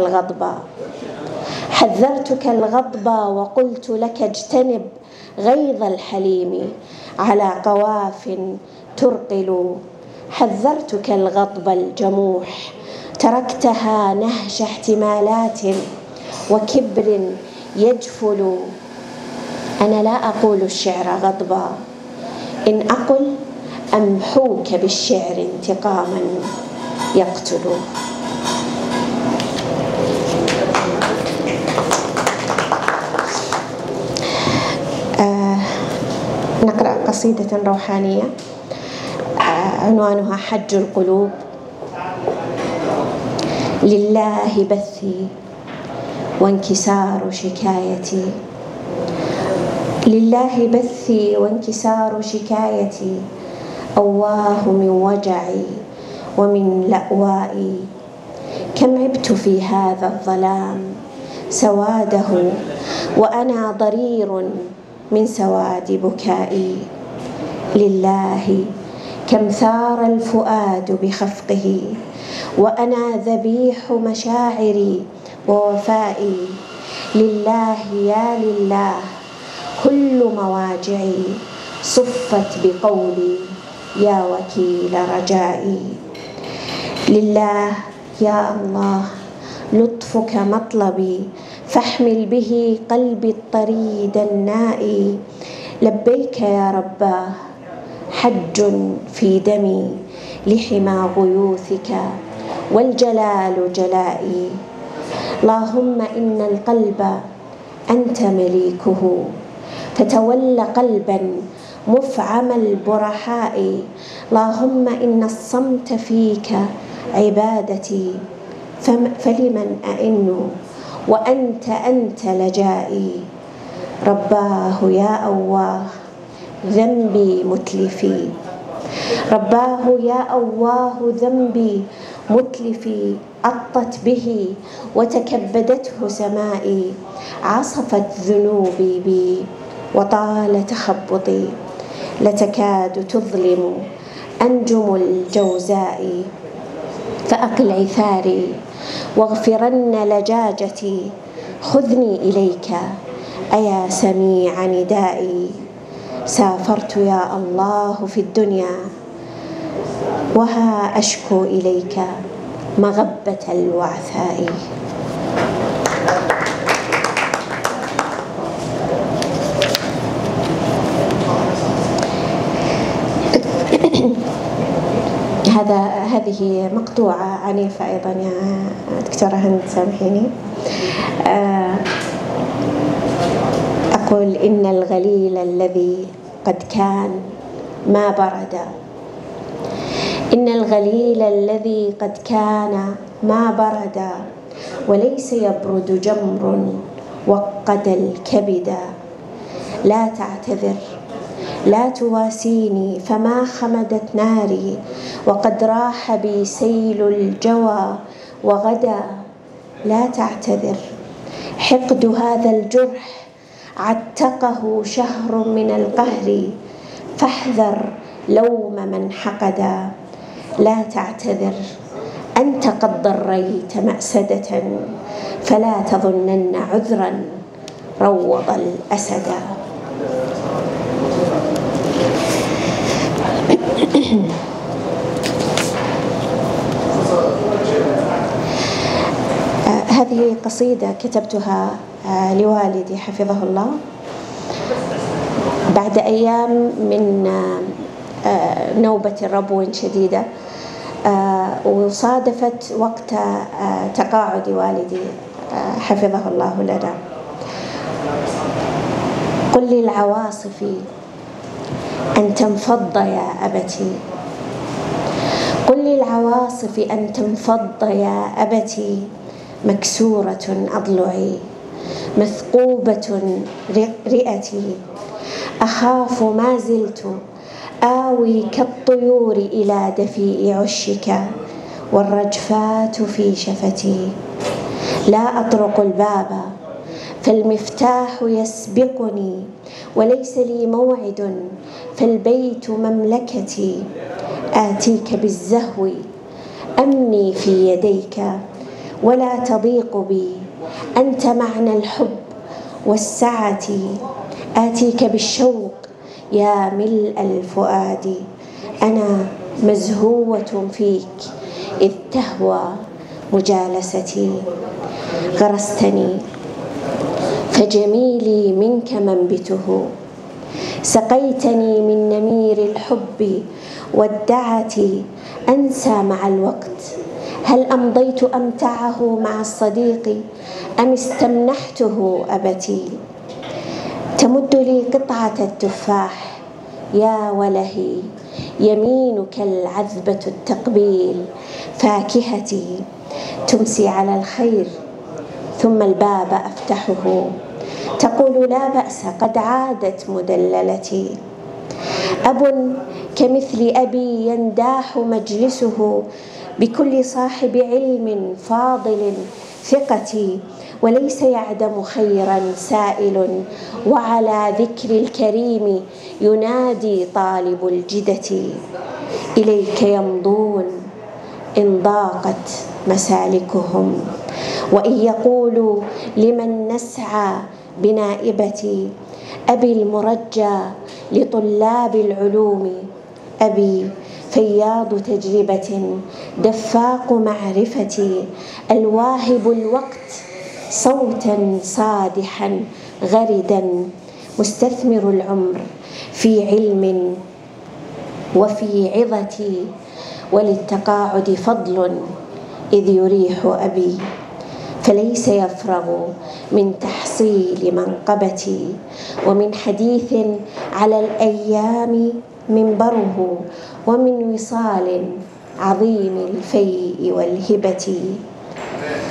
الغضب وقلت لك اجتنب غيظ الحليم على قواف ترقل. حذرتك الغضب الجموح تركتها نهش احتمالات وكبر يجفل. أنا لا أقول الشعر غضبا، إن أقل أمحوك بالشعر انتقاما يقتل. نقرأ قصيدة روحانية عنوانها حج القلوب. لله بثي وانكسار شكايتي، لله بثي وانكسار شكايتي. أواه من وجعي ومن لأوائي، كم عبت في هذا الظلام سواده، وأنا ضرير من سواد بكائي. لله كم ثار الفؤاد بخفقه، وأنا ذبيح مشاعري ووفائي. لله يا لله كل مواجعي صفت بقولي يا وكيل رجائي. لله يا الله لطفك مطلبي، فاحمل به قلبي الطريد النائي. لبيك يا رباه حج في دمي، لحمى غيوثك والجلال جلائي. اللهم إن القلب أنت مليكه، فتول قلبا مفعم البرحاء. اللهم إن الصمت فيك عبادتي، فلمن أئن وأنت لجائي. رباه يا أواه ذنبي متلفي، رباه يا أواه ذنبي متلفي. أطت به وتكبدته سمائي، عصفت ذنوبي بي وطال تخبطي. لتكاد تظلم أنجم الجوزاء، فأقل عثاري واغفرن لجاجتي. خذني إليك أيا سميع ندائي. سافرت يا الله في الدنيا، وها أشكو إليك مغبة الوعثاء. هذه مقطوعة عنيفة أيضا يا دكتورة هند، سامحيني. أقول: إن الغليل الذي قد كان ما برد، إن الغليل الذي قد كان ما برد، وليس يبرد جمر وقد الكبد. لا تعتذر، لا تواسيني، فما خمدت ناري، وقد راح بي سيل الجوى وغدا. لا تعتذر، حقد هذا الجرح عتقه شهر من القهر، فاحذر لوم من حقدا. لا تعتذر، أنت قد ضريت مأسدة، فلا تظنن عذرا روض الأسدا. هذه قصيدة كتبتها لوالدي حفظه الله بعد أيام من نوبة ربو شديدة، وصادفت وقت تقاعد والدي حفظه الله لنا. قل للعواصف أن تنفض يا أبتي، قل للعواصف أن تنفض يا أبتي. مكسورة أضلعي، مثقوبة رئتي، أخاف ما زلت آوي كالطيور إلى دفيء عشك، والرجفات في شفتي. لا أطرق الباب فالمفتاح يسبقني، وليس لي موعد فالبيت مملكتي. آتيك بالزهو أمني في يديك، ولا تضيق بي، أنت معنى الحب والسعة. آتيك بالشوق يا ملء الفؤاد، أنا مزهوة فيك إذ تهوى مجالستي. غرستني فجميلي منك منبته، سقيتني من نمير الحب والدعة. أنسى مع الوقت، هل أمضيت أمتعه مع الصديق أم استمنحته أبتي. تمد لي قطعة التفاح يا ولهي، يمينك العذبة التقبيل فاكهتي. تمسي على الخير ثم الباب أفتحه، تقول لا بأس قد عادت مدللتي. أب كمثل أبي ينداح مجلسه، بكل صاحب علم فاضل ثقتي. وليس يعدم خيرا سائل، وعلى ذكر الكريم ينادي طالب الجدة. إليك يمضون إن ضاقت مسالكهم، وإن يقولوا لمن نسعى بنائبتي. أبي المرجى لطلاب العلوم، أبي فياض تجربة دفاق معرفتي. الواهب الوقت صوتا صادحا غردا، مستثمر العمر في علم وفي عظتي. وللتقاعد فضل إذ يريح أبي، فليس يفرغ من تحصيل منقبتي. ومن حديث على الأيام منبره، ومن وصال عظيم الفيء والهبة.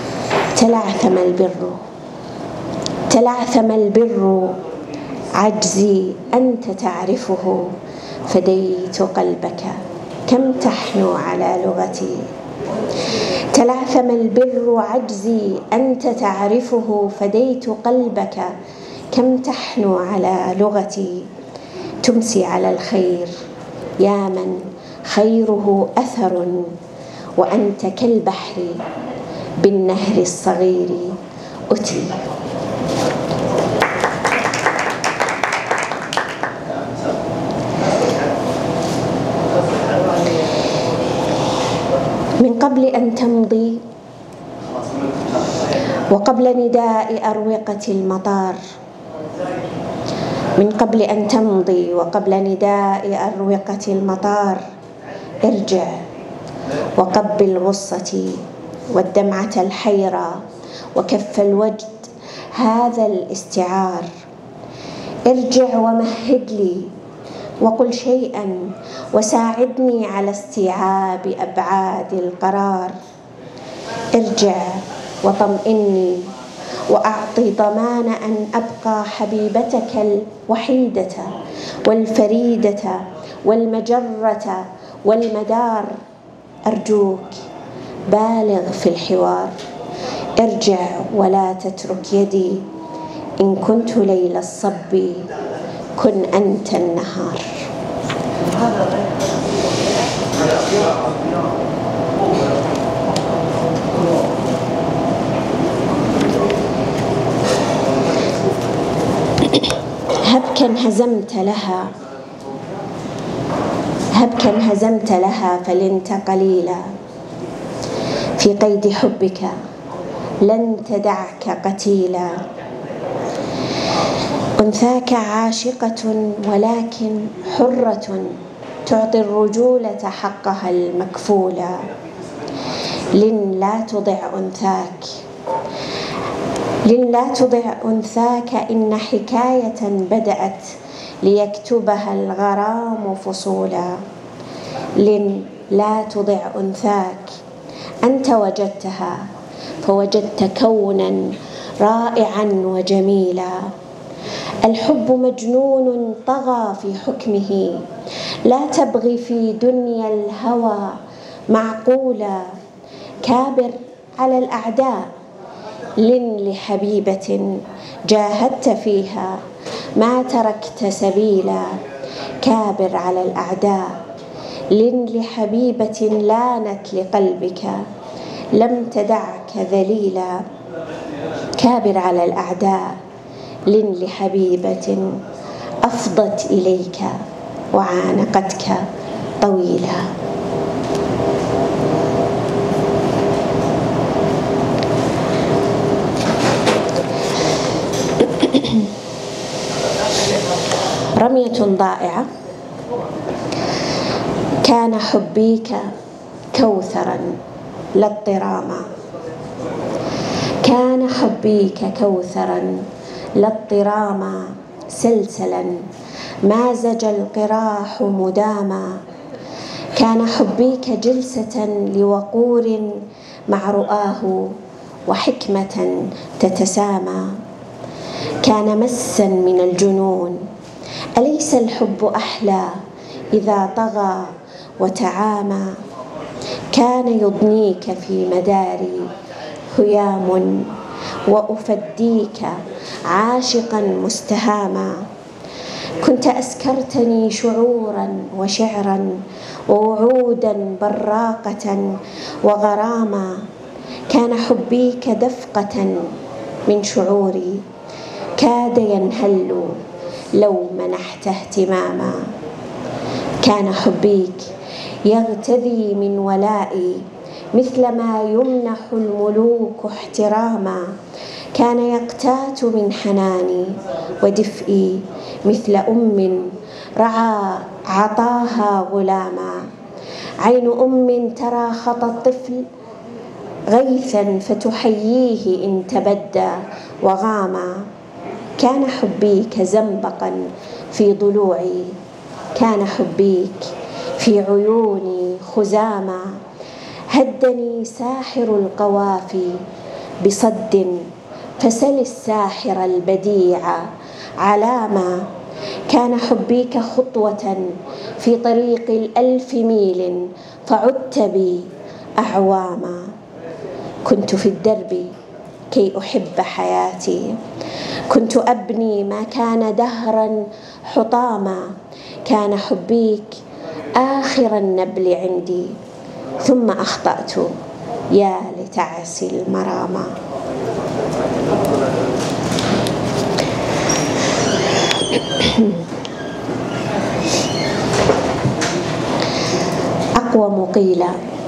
تلعثم البر عجزي أنت تعرفه، فديت قلبك كم تحنو على لغتي. تلعثم البر عجزي أنت تعرفه، فديت قلبك كم تحنو على لغتي. تمسي على الخير يا من خيره أثر، وأنت كالبحر بالنهر الصغير أتي. من قبل أن تمضي وقبل نداء أروقة المطار، من قبل أن تمضي وقبل نداء أروقة المطار، ارجع وقبل غصتي والدمعة الحيرة وكف الوجد هذا الاستعار. ارجع ومهد لي وقل شيئا وساعدني على استيعاب أبعاد القرار. ارجع وطمئني وأعطي ضمان أن أبقى حبيبتك الوحيدة والفريدة والمجرة والمدار. أرجوك بالغ في الحوار. ارجع ولا تترك يدي، إن كنت ليل الصب كن أنت النهار. هبكا هزمت لها فلنت قليلا، في قيد حبك لن تدعك قتيلا. أنثاك عاشقة ولكن حرة، تعطي الرجولة حقها المكفولا. لن لا تضع أنثاك إن حكاية بدأت ليكتبها الغرام فصولا. لن لا تضع أنثاك، أنت وجدتها فوجدت كونا رائعا وجميلا. الحب مجنون طغى في حكمه، لا تبغي في دنيا الهوى معقولا. كابر على الأعداء، لن لحبيبة جاهدت فيها ما تركت سبيلا. كابر على الأعداء، لن لحبيبة لانت لقلبك لم تدعك ذليلا. كابر على الأعداء، لن لحبيبة أفضت إليك وعانقتك طويلا. رمية ضائعة. كان حبيك كوثرا لا اضطراما، كان حبيك كوثرا لا اضطراما. سلسلا مازج القراح مداما، كان حبيك جلسة لوقور مع رؤاه وحكمة تتسامى. كان مسا من الجنون، أليس الحب أحلى إذا طغى وتعامى. كان يضنيك في مداري هيام، وأفديك عاشقا مستهاما. كنت أسكرتني شعورا وشعرا ووعودا براقة وغراما. كان حبيك دفقة من شعوري، كاد ينهل لو منحت اهتماما. كان حبيك يغتذي من ولائي مثل ما يمنح الملوك احتراما. كان يقتات من حناني ودفئي مثل أم رعى عطاها غلاما. عين أم ترى خطى الطفل غيثا فتحييه إن تبدى وغاما. كان حبيك زنبقا في ضلوعي، كان حبيك في عيوني خزاما. هدني ساحر القوافي بصد فسل الساحر البديع علاما. كان حبيك خطوة في طريق 1000 ميل فعدت بي أعواما. كنت في الدرب كي أحب حياتي، كنت أبني ما كان دهرا حطاما. كان حبيك آخر النبل عندي ثم أخطأت يا لتعسي المرامى. أقوم قيل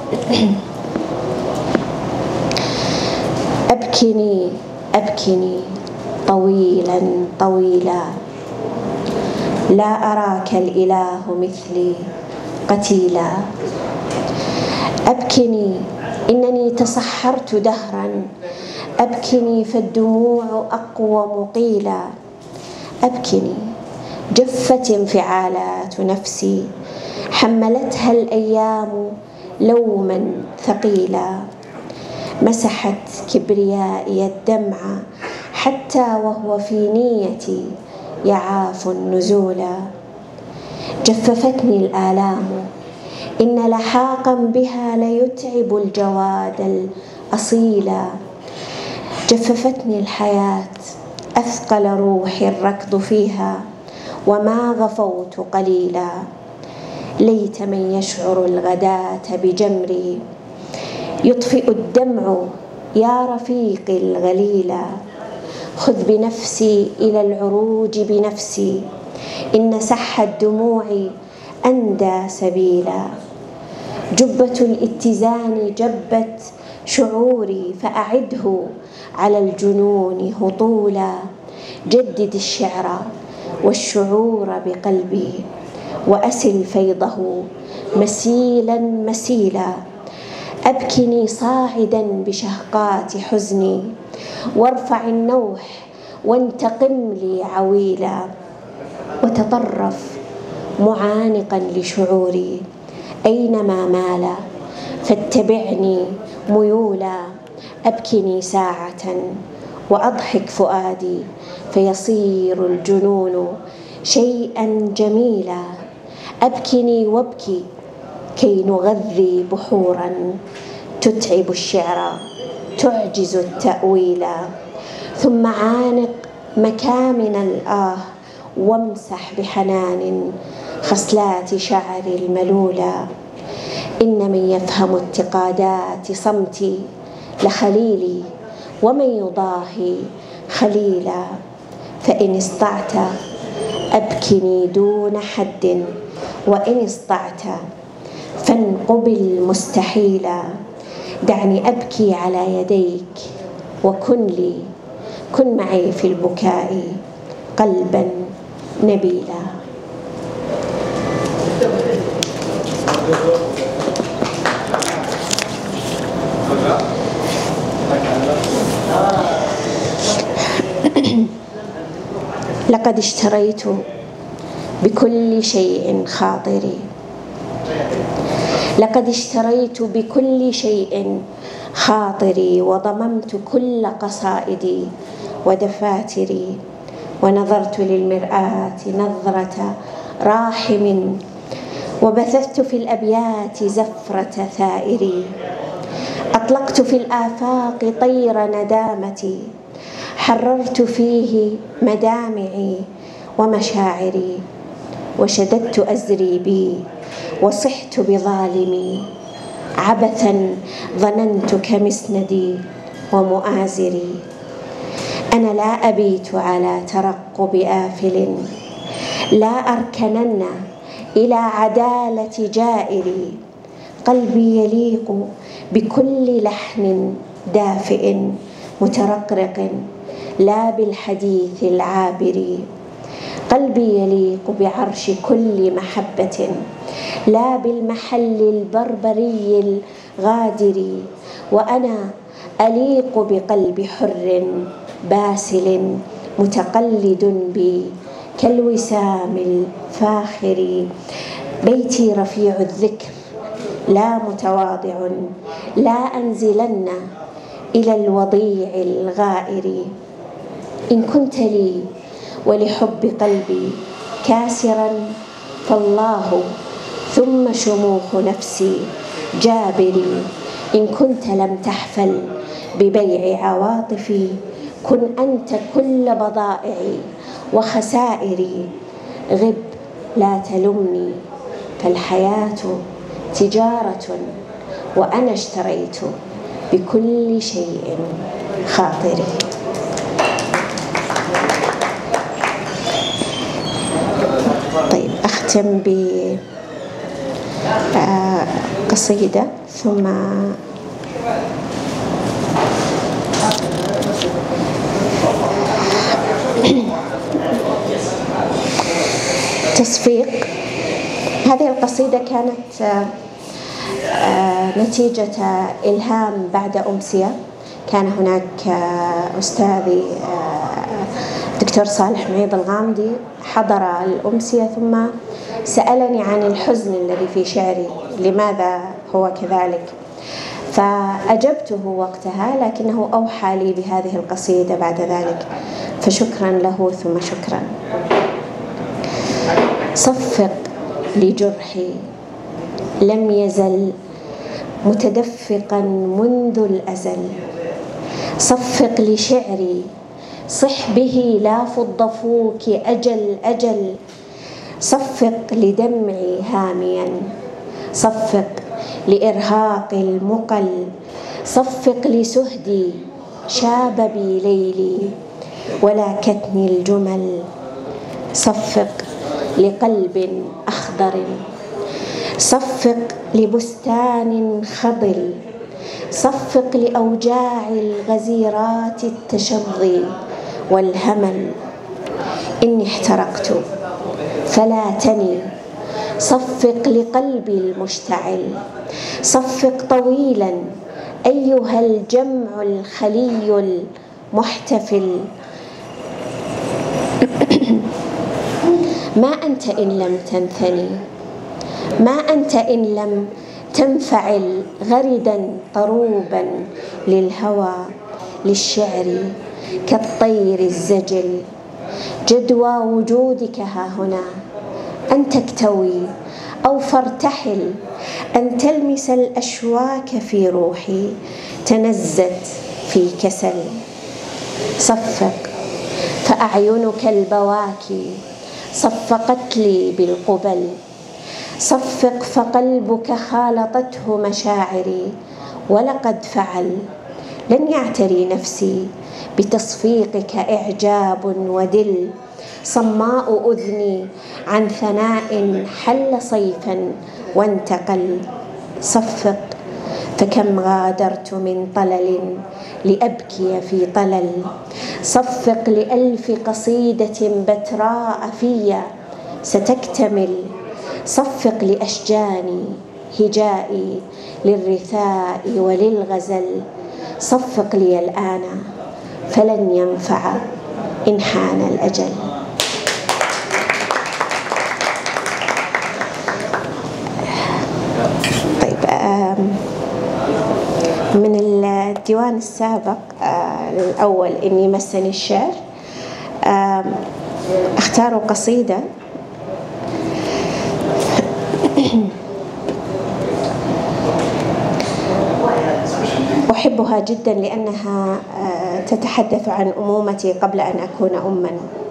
أبكني أبكني طويلا طويلا، لا أراك الإله مثلي قتيلا. أبكني إنني تسحرت دهرا، أبكني فالدموع أقوم قيلا. أبكني جفت انفعالات نفسي، حملتها الأيام لوما ثقيلا. مسحت كبريائي الدمع حتى وهو في نيتي يعاف النزولا. جففتني الآلام إن لحاقا بها ليتعب الجواد الأصيلا. جففتني الحياة أثقل روحي الركض فيها وما غفوت قليلا. ليت من يشعر الغداة بجمري، يطفئ الدمع يا رفيقي الغليلا. خذ بنفسي إلى العروج بنفسي، إن سح الدموع أندى سبيلا. جبة الاتزان جبت شعوري فأعده على الجنون هطولا. جدد الشعر والشعور بقلبي وأسل فيضه مسيلا مسيلا. أبكني صاعدا بشهقات حزني، وارفع النوح وانتقم لي عويلا. وتطرف معانقا لشعوري أينما مال، فاتبعني ميولا. أبكني ساعة وأضحك فؤادي، فيصير الجنون شيئا جميلا. أبكني وابكي كي نغذي بحورا تتعب الشعر تعجز التأويلا. ثم عانق مكامن الآه وامسح بحنان خصلات شعري الملولا. إن من يفهم اتقادات صمتي لخليلي، ومن يضاهي خليلا. فإن استطعت أبكني دون حد، وإن استطعت فانقبل مستحيلا. دعني أبكي على يديك وكن لي، كن معي في البكاء قلبا نبيلا. لقد اشتريت بكل شيء خاطري، لقد اشتريت بكل شيء خاطري، وضممت كل قصائدي ودفاتري. ونظرت للمرآة نظرة راحم، وبثثت في الأبيات زفرة ثائري. أطلقت في الآفاق طير ندامتي، حررت فيه مدامعي ومشاعري. وشددت أزري بي وصحت بظالمي، عبثا ظننت كمسندي ومؤازري. أنا لا أبيت على ترقب آفل، لا أركنن إلى عدالة جائري. قلبي يليق بكل لحن دافئ مترقرق، لا بالحديث العابر. قلبي يليق بعرش كل محبة، لا بالمحل البربري الغادر. وأنا أليق بقلب حر باسل متقلد بي كالوسام الفاخر. بيتي رفيع الذكر لا متواضع، لا أنزلن إلى الوضيع الغائر. إن كنت لي ولحب قلبي كاسرا فالله ثم شموخ نفسي جابري. إن كنت لم تحفل ببيع عواطفي كن أنت كل بضائعي وخسائري. غب لا تلمني فالحياة تجارة وأنا اشتريت بكل شيء خاطري. طيب أختم بقصيدة ثم تصفيق. هذه القصيدة كانت نتيجة إلهام بعد أمسية. كان هناك أستاذي دكتور صالح معيض الغامدي حضر الأمسية ثم سألني عن الحزن الذي في شعري، لماذا هو كذلك، فأجبته وقتها، لكنه أوحى لي بهذه القصيدة بعد ذلك، فشكرا له ثم شكرا. صفق لجرحي لم يزل متدفقا منذ الأزل. صفق لشعري صح به لا فض فوك أجل أجل. صفق لدمعي هاميا، صفق لإرهاق المقل. صفق لسهدي شاب بي ليلي ولا كتني الجمل. صفق لقلب أخضر، صفق لبستان خضل. صفق لأوجاع الغزيرات التشظي والهمل. إني احترقت فلا تني، صفق لقلبي المشتعل. صفق طويلا أيها الجمع الخلي المحتفل. ما أنت إن لم تنثني، ما أنت إن لم تنفعل غردا طروبا للهوى للشعر كالطير الزجل. جدوى وجودك ها هنا أن تكتوي أو فارتحل، أن تلمس الأشواك في روحي تنزت في كسل. صفق فأعينك البواكي صفقت لي بالقبل. صفق فقلبك خالطته مشاعري ولقد فعل. لن يعتري نفسي بتصفيقك إعجاب ودل. صماء أذني عن ثناء حل صيفا وانتقل. صفق فكم غادرت من طلل لأبكي في طلل. صفق لألف قصيدة بتراء في ستكتمل. صفق لأشجاني هجائي للرثاء وللغزل. صفق لي الآن فلن ينفع إن حان الأجل. طيب من الديوان السابق الأول إني مسني الشعر، اختاروا قصيدة أحبها جدا لأنها تتحدث عن أمومتي قبل أن أكون أما.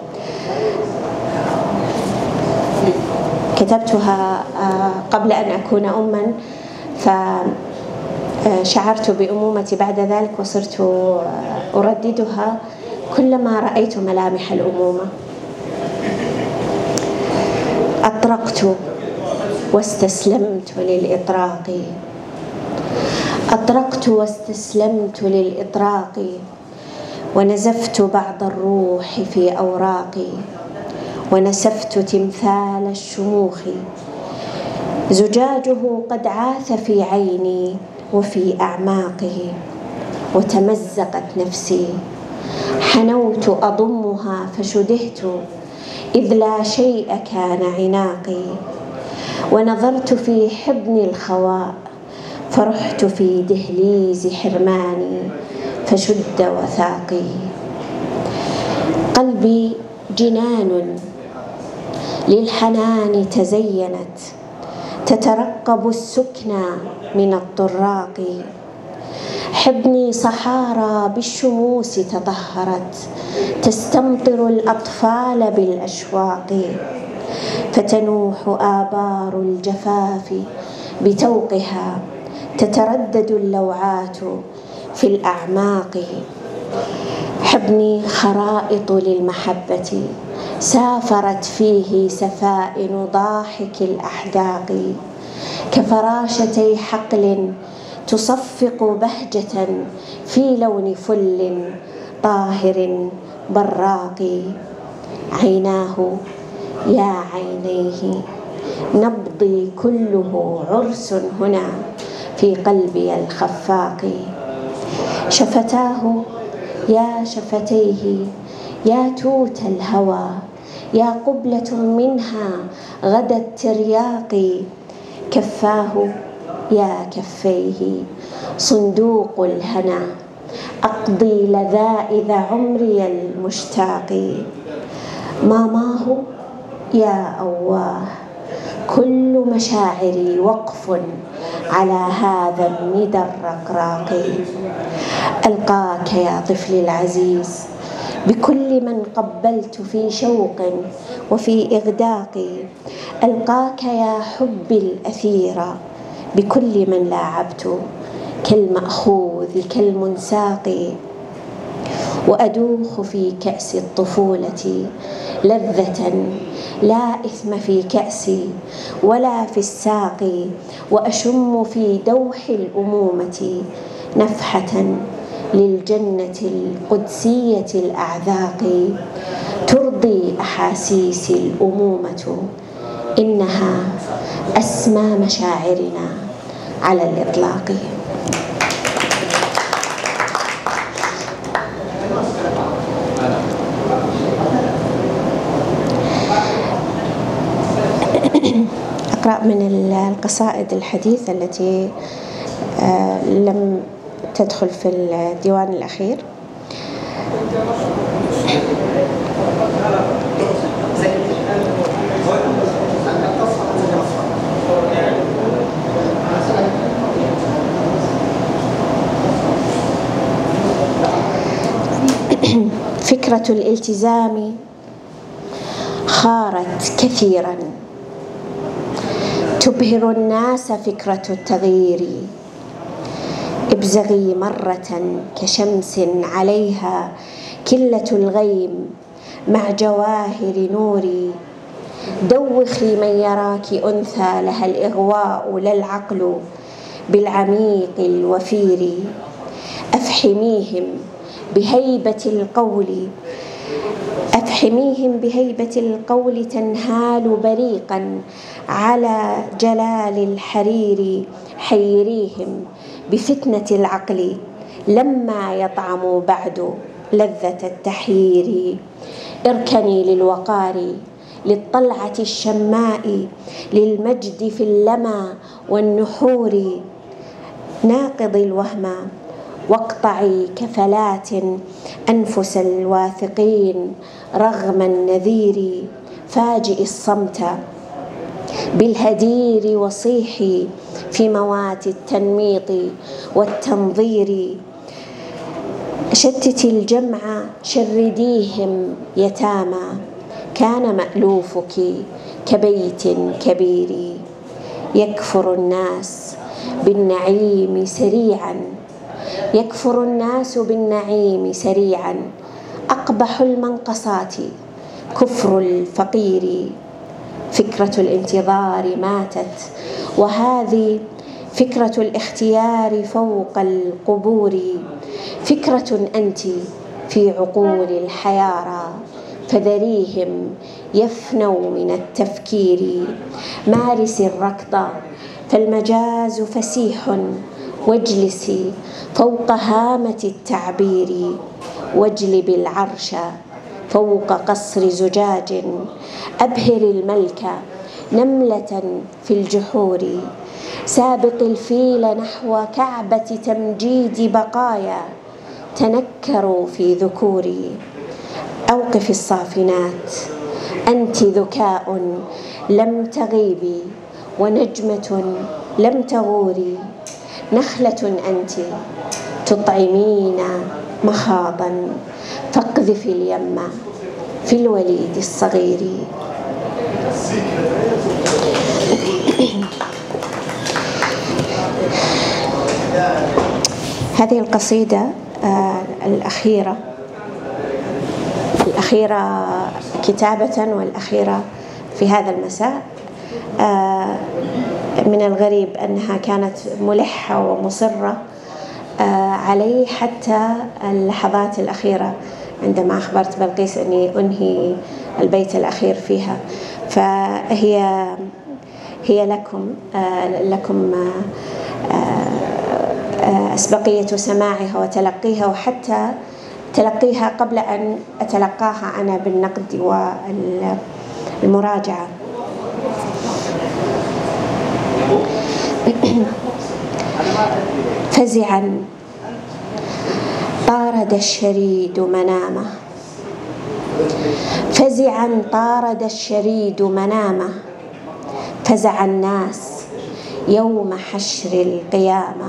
كتبتها قبل أن أكون أما، فشعرت بأمومتي بعد ذلك وصرت أرددها كلما رأيت ملامح الأمومة. أطرقت واستسلمت للإطراق، أطرقت واستسلمت للإطراق. ونزفت بعض الروح في أوراقي، ونسفت تمثال الشموخ. زجاجه قد عاث في عيني وفي أعماقه، وتمزقت نفسي. حنوت أضمها فشدهت إذ لا شيء كان عناقي. ونظرت في حضن الخواء فرحت في دهليز حرماني. فشد وثاقي. قلبي جنان للحنان تزينت، تترقب السكنى من الطراق. حضني صحارى بالشموس تطهرت، تستمطر الأطفال بالأشواق. فتنوح آبار الجفاف بتوقها، تتردد اللوعات في الأعماق. حضني خرائط للمحبة سافرت فيه سفائن ضاحك الأحداق. كفراشتي حقل تصفق بهجة في لون فل طاهر براق. عيناه يا عينيه نبضي كله عرس هنا في قلبي الخفاق. شفتاه يا شفتيه يا توت الهوى، يا قبلة منها غدا الترياق. كفاه يا كفيه صندوق الهنا، أقضي لذائذ عمري المشتاق. ماماه يا أواه كل مشاعري وقف على هذا الندى الرقراق. ألقاك يا طفلي العزيز بكل من قبلت في شوق وفي إغداق. ألقاك يا حبي الأثير بكل من لاعبت كالمأخوذ كالمنساق. وأدوخ في كأس الطفولة لذة لا إثم في كأسي ولا في الساق. وأشم في دوح الأمومة نفحة للجنة القدسية الأعذاق. ترضي أحاسيسي الأمومة، إنها أسمى مشاعرنا على الإطلاق. أقرأ من القصائد الحديثة التي لم تدخل في الديوان الأخير. فكرة الالتزام خارت كثيرا، تبهر الناس فكرة التغيير. ابزغي مرة كشمس عليها كلة الغيم مع جواهر نوري. دوخي من يراك أنثى لها الإغواء لا العقل بالعميق الوفير. أفحميهم بهيبة القول تنهال بريقا على جلال الحرير. حيريهم بفتنة العقل لما يطعموا بعد لذة التحيير. اركني للوقار للطلعة الشماء للمجد في اللمى والنحور. ناقضي الوهم واقطعي كفلات أنفس الواثقين رغم النذير. فاجئي الصمت بالهدير وصيحي في موات التنميط والتنظير. شتتي الجمع شرديهم يتامى كان مألوفك كبيت كبير. يكفر الناس بالنعيم سريعا أقبح المنقصات كفر الفقير. فكرة الانتظار ماتت، وهذه فكرة الاختيار فوق القبور. فكرة أنت في عقول الحيارى، فذريهم يفنوا من التفكير. مارسي الركض فالمجاز فسيح، واجلسي فوق هامة التعبير. واجلب العرش فوق قصر زجاج، أبهر الملك نملة في الجحور. سابق الفيل نحو كعبة تمجيد بقايا تنكروا في ذكوري. أوقف الصافنات، أنت ذكاء لم تغيبي، ونجمة لم تغوري. نخلة أنت تطعمين مخاضا، فاقذفي اليم في الوليد الصغير. هذه القصيدة الأخيرة كتابة والأخيرة في هذا المساء. من الغريب أنها كانت ملحة ومصرة علي حتى اللحظات الأخيرة عندما أخبرت بلقيس أني أنهي البيت الأخير فيها. فهي لكم أسبقية سماعها وتلقيها، وحتى تلقيها قبل أن أتلقاها أنا بالنقد والمراجعة. فزعا طارد الشريد منامه، فزعا طارد الشريد منامه، فزع الناس يوم حشر القيامة.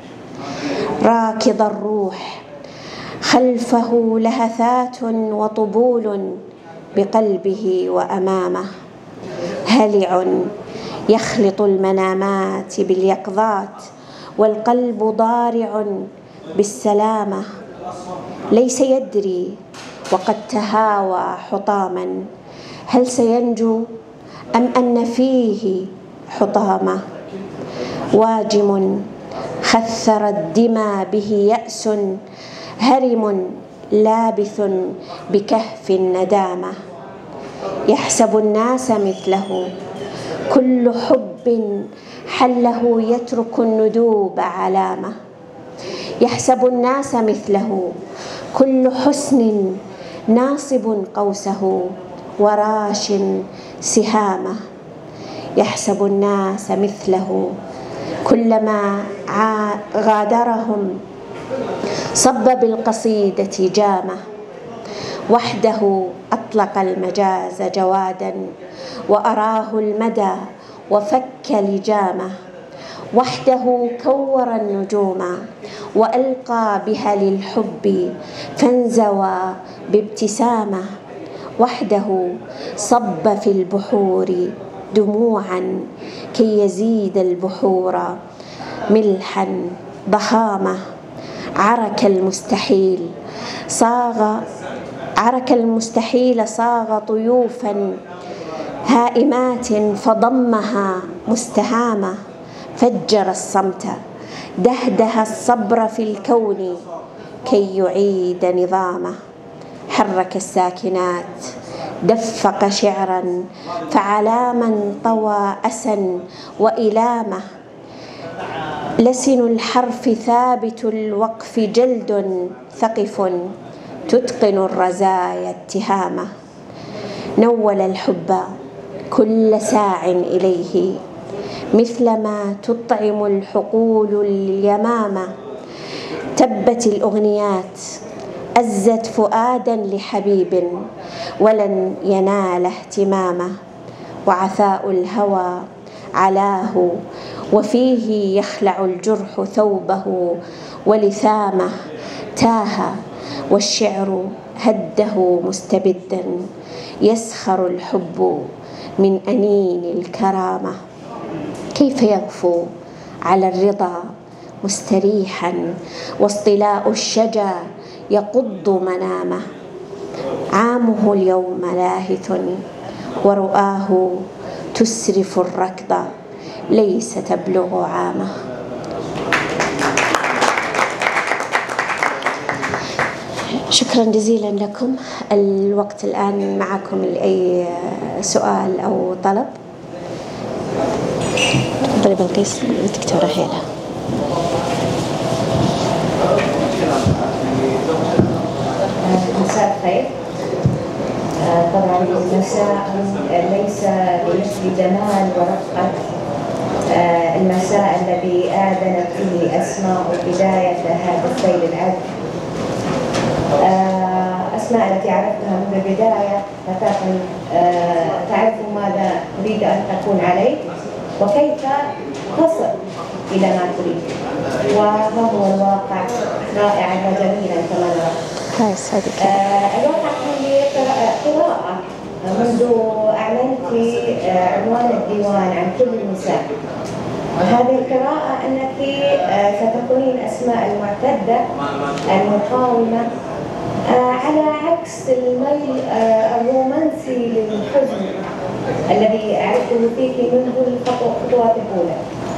راكض الروح خلفه لهثات وطبول بقلبه وأمامه. هلع يخلط المنامات باليقظات، والقلب ضارع بالسلامة. ليس يدري وقد تهاوى حطاما، هل سينجو أم أن فيه حطامة. واجم خثر الدمى به يأس، هرم لابث بكهف الندامة. يحسب الناس مثله كل حب حله يترك الندوب علامة. يحسب الناس مثله كل حسن ناصب قوسه وراش سهامة. يحسب الناس مثله كلما غادرهم صب بالقصيدة جامة. وحده أطلق المجاز جوادا، وأراه المدى وفك لجامه. وحده كور النجوم وألقى بها للحب، فانزوى بابتسامة. وحده صب في البحور دموعا كي يزيد البحور ملحا ضخامة. عرك المستحيل صاغ طيوفا هائمات، فضمها مستهامة. فجر الصمت دهده الصبر في الكون كي يعيد نظامه. حرك الساكنات دفق شعرا، فعلى من طوى أسا وإلامة. لسن الحرف ثابت الوقف جلد ثقف، تتقن الرزايا اتهامة. نول الحب كل ساع إليه، مثلما تطعم الحقول اليمامة. تبت الأغنيات أزت فؤادا لحبيب، ولن ينال اهتمامه. وعثاء الهوى علاه، وفيه يخلع الجرح ثوبه ولثامه. تاه والشعر هده مستبدا، يسخر الحب من أنين الكرامة. كيف يغفو على الرضا مستريحا، واصطلاء الشجا يقض منامه. عامه اليوم لاهث، ورؤاه تسرف الركض ليس تبلغ عامه. شكرا جزيلا لكم. الوقت الآن معكم لأي سؤال أو طلب. تفضلي بلقيس. دكتورة هيلة. مساء الخير. طبعا المساء ليس بمثل جمال ورقة المساء الذي آذنت به أسماء بداية هذا السيل العذب. أسماء التي عرفتها من البداية فتاة تعرف ماذا تريد أن تكون عليه وكيف تصل إلى ما تريد، وهو الواقع رائعا وجميلا كما نرى. الواقع كان لي قراءة منذ أعلنت عنوان الديوان عن كل النساء. هذه القراءة أنك ستكونين أسماء المعتدة المقاومة على عكس الميل الرومانسي للحزن الذي عرفته فيك منذ الخطوات الأولى.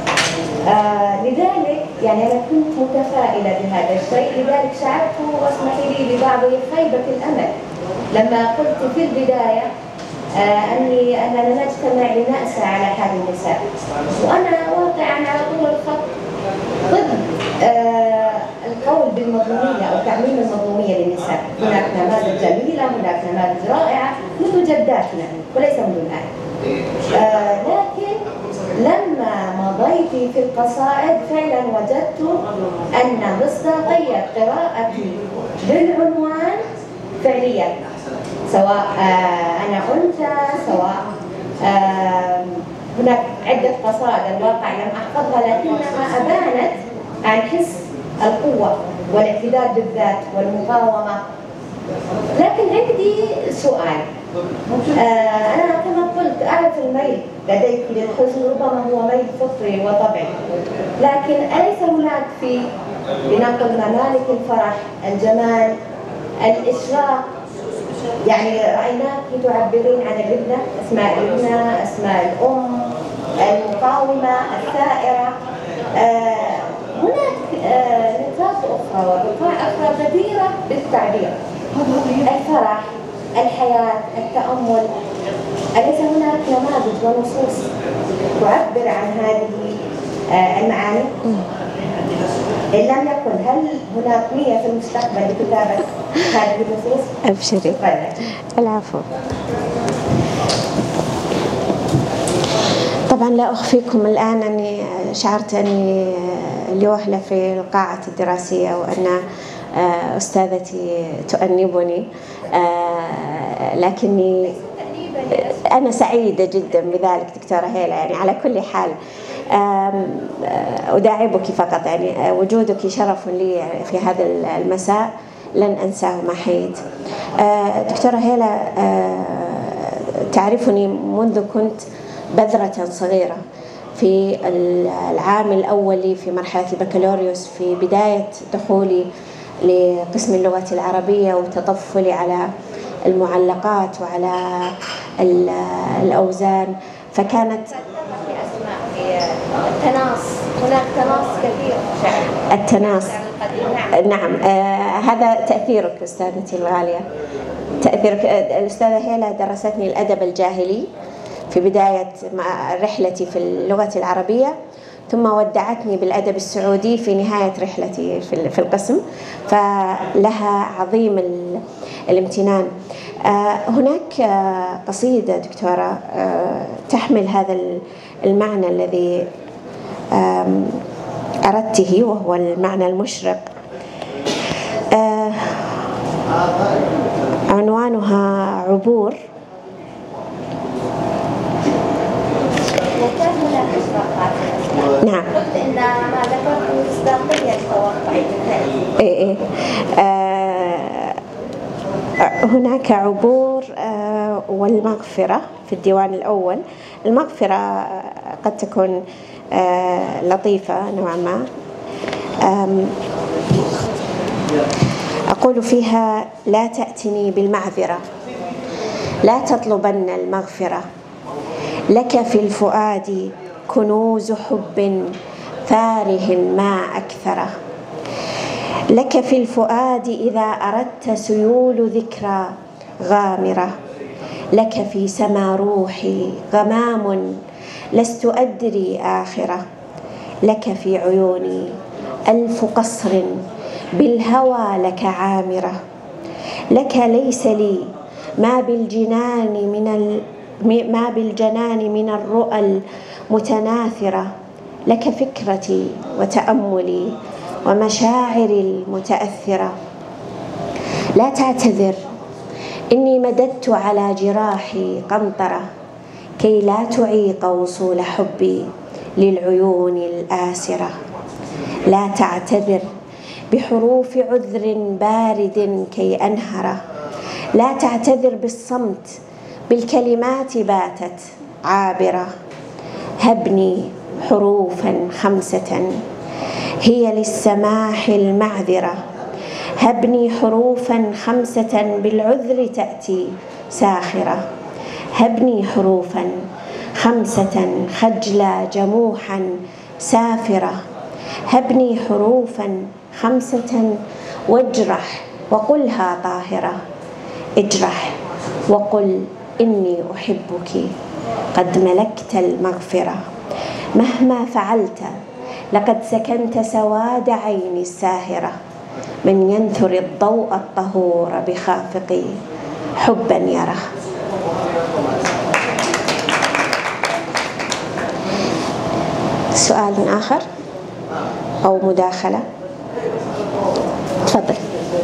لذلك يعني أنا كنت متفائلة بهذا الشيء، لذلك شعرت واسمحي لي ببعض خيبة الأمل لما قلت في البداية أننا نجتمع لنأسى على حال النساء، وأنا واقعا على طول الخط ضد القول بالمظلومية أو تعميم المظلومية للنساء. هناك نماذج جميلة، هناك نماذج رائعة مثل جداتنا وليس منذ الآن. لكن لما مضيت في القصائد فعلا وجدت أن مصداقية قراءتي بالعنوان فعليا، سواء أنا أنثى سواء هناك عدة قصائد الواقع لم أحفظها لكنها أبانت عن حس القوة والاعتداد بالذات والمقاومة. لكن عندي سؤال، أنا كما قلت أعرف الميل لديك للحزن ربما هو ميل فطري وطبعي، لكن أليس هناك في لنقل ممالك الفرح، الجمال، الإشراق؟ يعني رأيناك تعبرين عن الابنة، أسماء الابنة، أسماء الأم، المقاومة، الثائرة. هناك نقاط أخرى وبقاع أخرى كثيرة بالتعبير، الفرح، الحياة، التأمل. أليس هناك نماذج ونصوص تعبر عن هذه المعاني؟ إن لم يكن هل هناك نية في المستقبل لكتابة هذه النصوص؟ أبشري. العفو. طبعا لا أخفيكم الآن أني شعرت أني لوهلة في القاعة الدراسية وأن أستاذتي تؤنبني، لكني أنا سعيدة جدا بذلك دكتورة هيلة. يعني على كل حال أداعبك فقط، يعني وجودك شرف لي في هذا المساء لن أنساه ما حييت. دكتورة هيلة تعرفني منذ كنت بذرة صغيرة في العام الأول في مرحلة البكالوريوس، في بداية دخولي لقسم اللغة العربية وتطفلي على المعلقات وعلى الأوزان، فكانت التناص، هناك تناص كثير. التناص، نعم. هذا تأثيرك أستاذتي الغالية، تأثيرك. الأستاذة هيلة درستني الأدب الجاهلي في بداية رحلتي في اللغة العربية، ثم ودعتني بالأدب السعودي في نهاية رحلتي في القسم، فلها عظيم الامتنان. هناك قصيدة دكتورة تحمل هذا المعنى الذي أردته، وهو المعنى المشرق. عنوانها عبور. وكان هناك إشراقات. نعم. قلت إن ما ذكرته مصداقية توقعي. إيه. هناك عبور والمغفرة في الديوان الأول. المغفرة قد تكون لطيفة نوعا ما. أقول فيها: لا تأتني بالمعذرة، لا تطلبن المغفرة، لك في الفؤاد كنوز حب فاره ما أكثره، لك في الفؤاد إذا أردت سيول ذكرى غامرة، لك في سما روحي غمام لست أدري آخرة، لك في عيوني ألف قصر بالهوى لك عامرة، لك ليس لي ما بالجنان من الرؤى المتناثرة، لك فكرتي وتأملي ومشاعري المتأثرة، لا تعتذر، إني مددت على جراحي قنطرة كي لا تعيق وصول حبي للعيون الآسرة. لا تعتذر بحروف عذر بارد كي أنهره، لا تعتذر بالصمت، بالكلمات باتت عابرة. هبني حروفا 5 هي للسماح المعذرة، هبني حروفا 5 بالعذر تأتي ساخرة. هبني حروفا 5 خجلة جموحا سافرة. هبني حروفا 5 واجرح وقلها طاهرة. اجرح وقل إني أحبك قد ملكت المغفرة. مهما فعلت لقد سكنت سواد عيني الساهرة. من ينثر الضوء الطهور بخافقي حبا يره. سؤال آخر أو مداخلة؟ تفضل.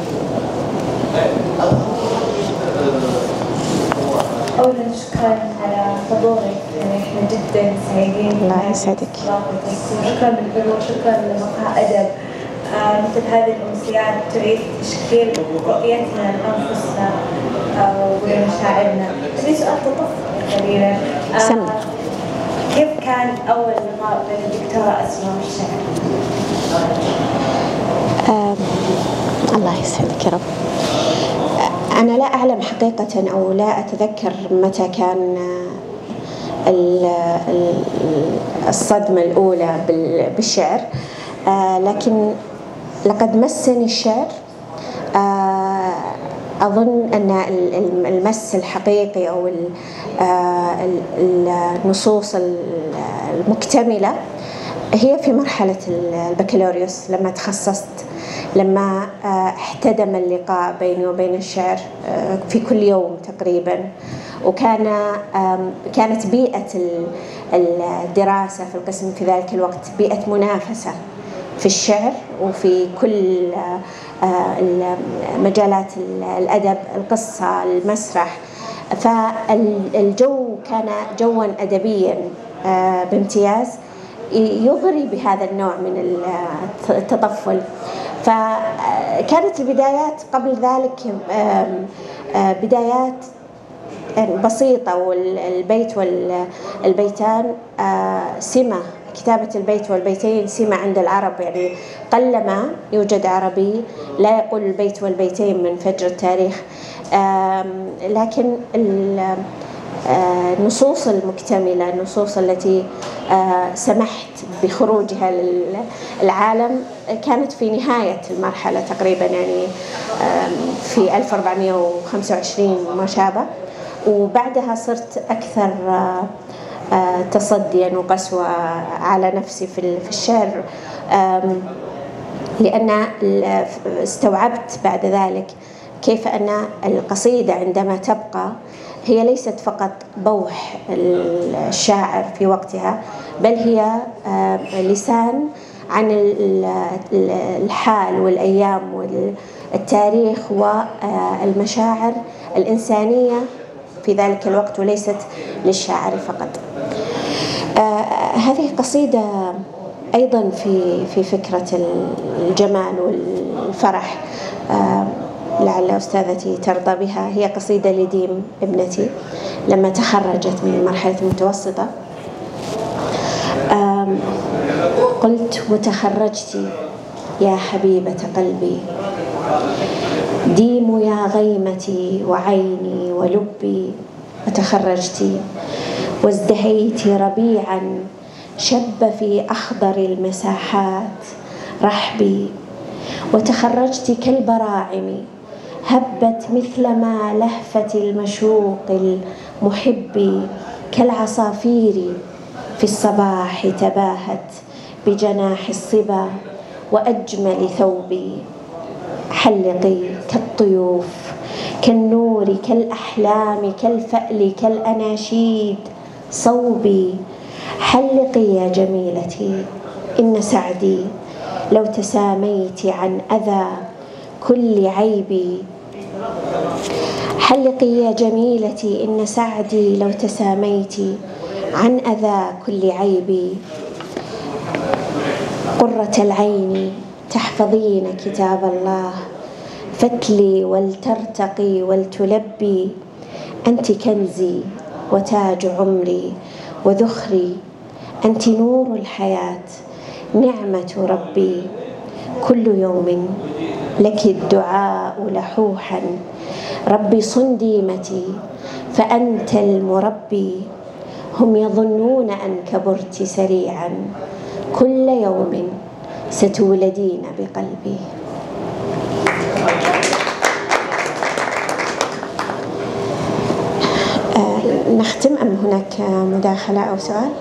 أولا شكرا على حضورك، احنا جدا سعيدين. الله يسعدك. شكرا للحضور، شكرا لمقهى أدب. مثل هذه الأمسيات تعيد تشكيل رؤيتنا لأنفسنا ولمشاعرنا. عندي سؤال تطفل قليلا. كيف كان أول لقاء بين الدكتورة أسماء والشاعر؟ الله يسعدك يا رب. أنا لا أعلم حقيقة أو لا أتذكر متى كان الصدمة الأولى بالشعر، لكن لقد مسني الشعر. أظن أن المس الحقيقي أو النصوص المكتملة هي في مرحلة البكالوريوس، لما تخصصت، لما احتدم اللقاء بيني وبين الشعر في كل يوم تقريبا. كانت بيئة الدراسة في القسم في ذلك الوقت بيئة منافسة في الشعر وفي كل مجالات الأدب، القصة، المسرح. فالجو كان جوا أدبيا بامتياز يغري بهذا النوع من التطفل. فكانت البدايات قبل ذلك بدايات بسيطة، والبيت والبيتان سمة، كتابة البيت والبيتين سمة عند العرب، يعني قلما يوجد عربي لا يقول البيت والبيتين من فجر التاريخ. لكن النصوص المكتملة، النصوص التي سمحت بخروجها للعالم كانت في نهاية المرحلة تقريبا، يعني في 1425 وما شابه. وبعدها صرت أكثر تصديا وقسوة على نفسي في الشعر، لأن استوعبت بعد ذلك كيف أن القصيدة عندما تبقى هي ليست فقط بوح الشاعر في وقتها، بل هي لسان عن الحال والأيام والتاريخ والمشاعر الإنسانية في ذلك الوقت، وليست للشاعر فقط. هذه قصيدة أيضا في فكرة الجمال والفرح، لعل أستاذتي ترضى بها. هي قصيدة لديم ابنتي لما تخرجت من مرحلة المتوسطة. قلت: وتخرجت يا حبيبة قلبي، ديم يا غيمتي وعيني ولبي. وتخرجت وازدهيت ربيعا شب في أخضر المساحات رحبي. وتخرجت كالبراعم هبت مثلما لهفة المشوق المحب، كالعصافير في الصباح تباهت بجناح الصبا وأجمل ثوبي. حلقي كالطيوف، كالنور، كالأحلام، كالفأل، كالأناشيد صوبي. حلقي يا جميلتي، إن سعدي لو تساميت عن أذى كل عيبي. حلقي يا جميلتي إن سعدي لو تساميتي عن أذى كل عيب. قرة العين تحفظين كتاب الله فتلي ولترتقي ولتلبي. أنت كنزي وتاج عمري وذخري، أنت نور الحياة نعمة ربي. كل يوم لك الدعاء لحوحا، ربي صن ديمتي فأنت المربي. هم يظنون أن كبرت سريعا، كل يوم ستولدين بقلبي. نختم أم هناك مداخلة أو سؤال؟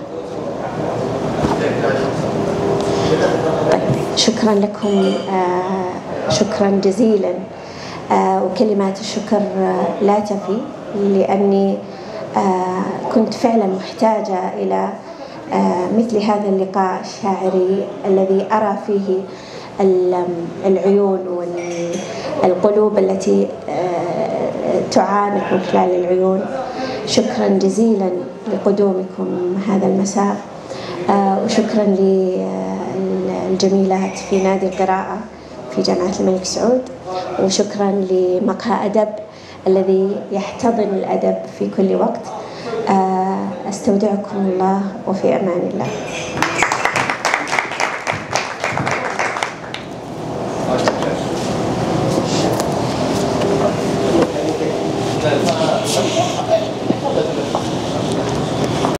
طيب، شكرا لكم، شكرا جزيلا. وكلمات الشكر لا تفي، لأني كنت فعلا محتاجة إلى مثل هذا اللقاء الشاعري الذي أرى فيه العيون والقلوب التي تعانق من خلال العيون. شكرا جزيلا لقدومكم هذا المساء، وشكرا للجميلات في نادي القراءة في جامعة الملك سعود، وشكرا لمقهى أدب الذي يحتضن الأدب في كل وقت. أستودعكم الله وفي أمان الله.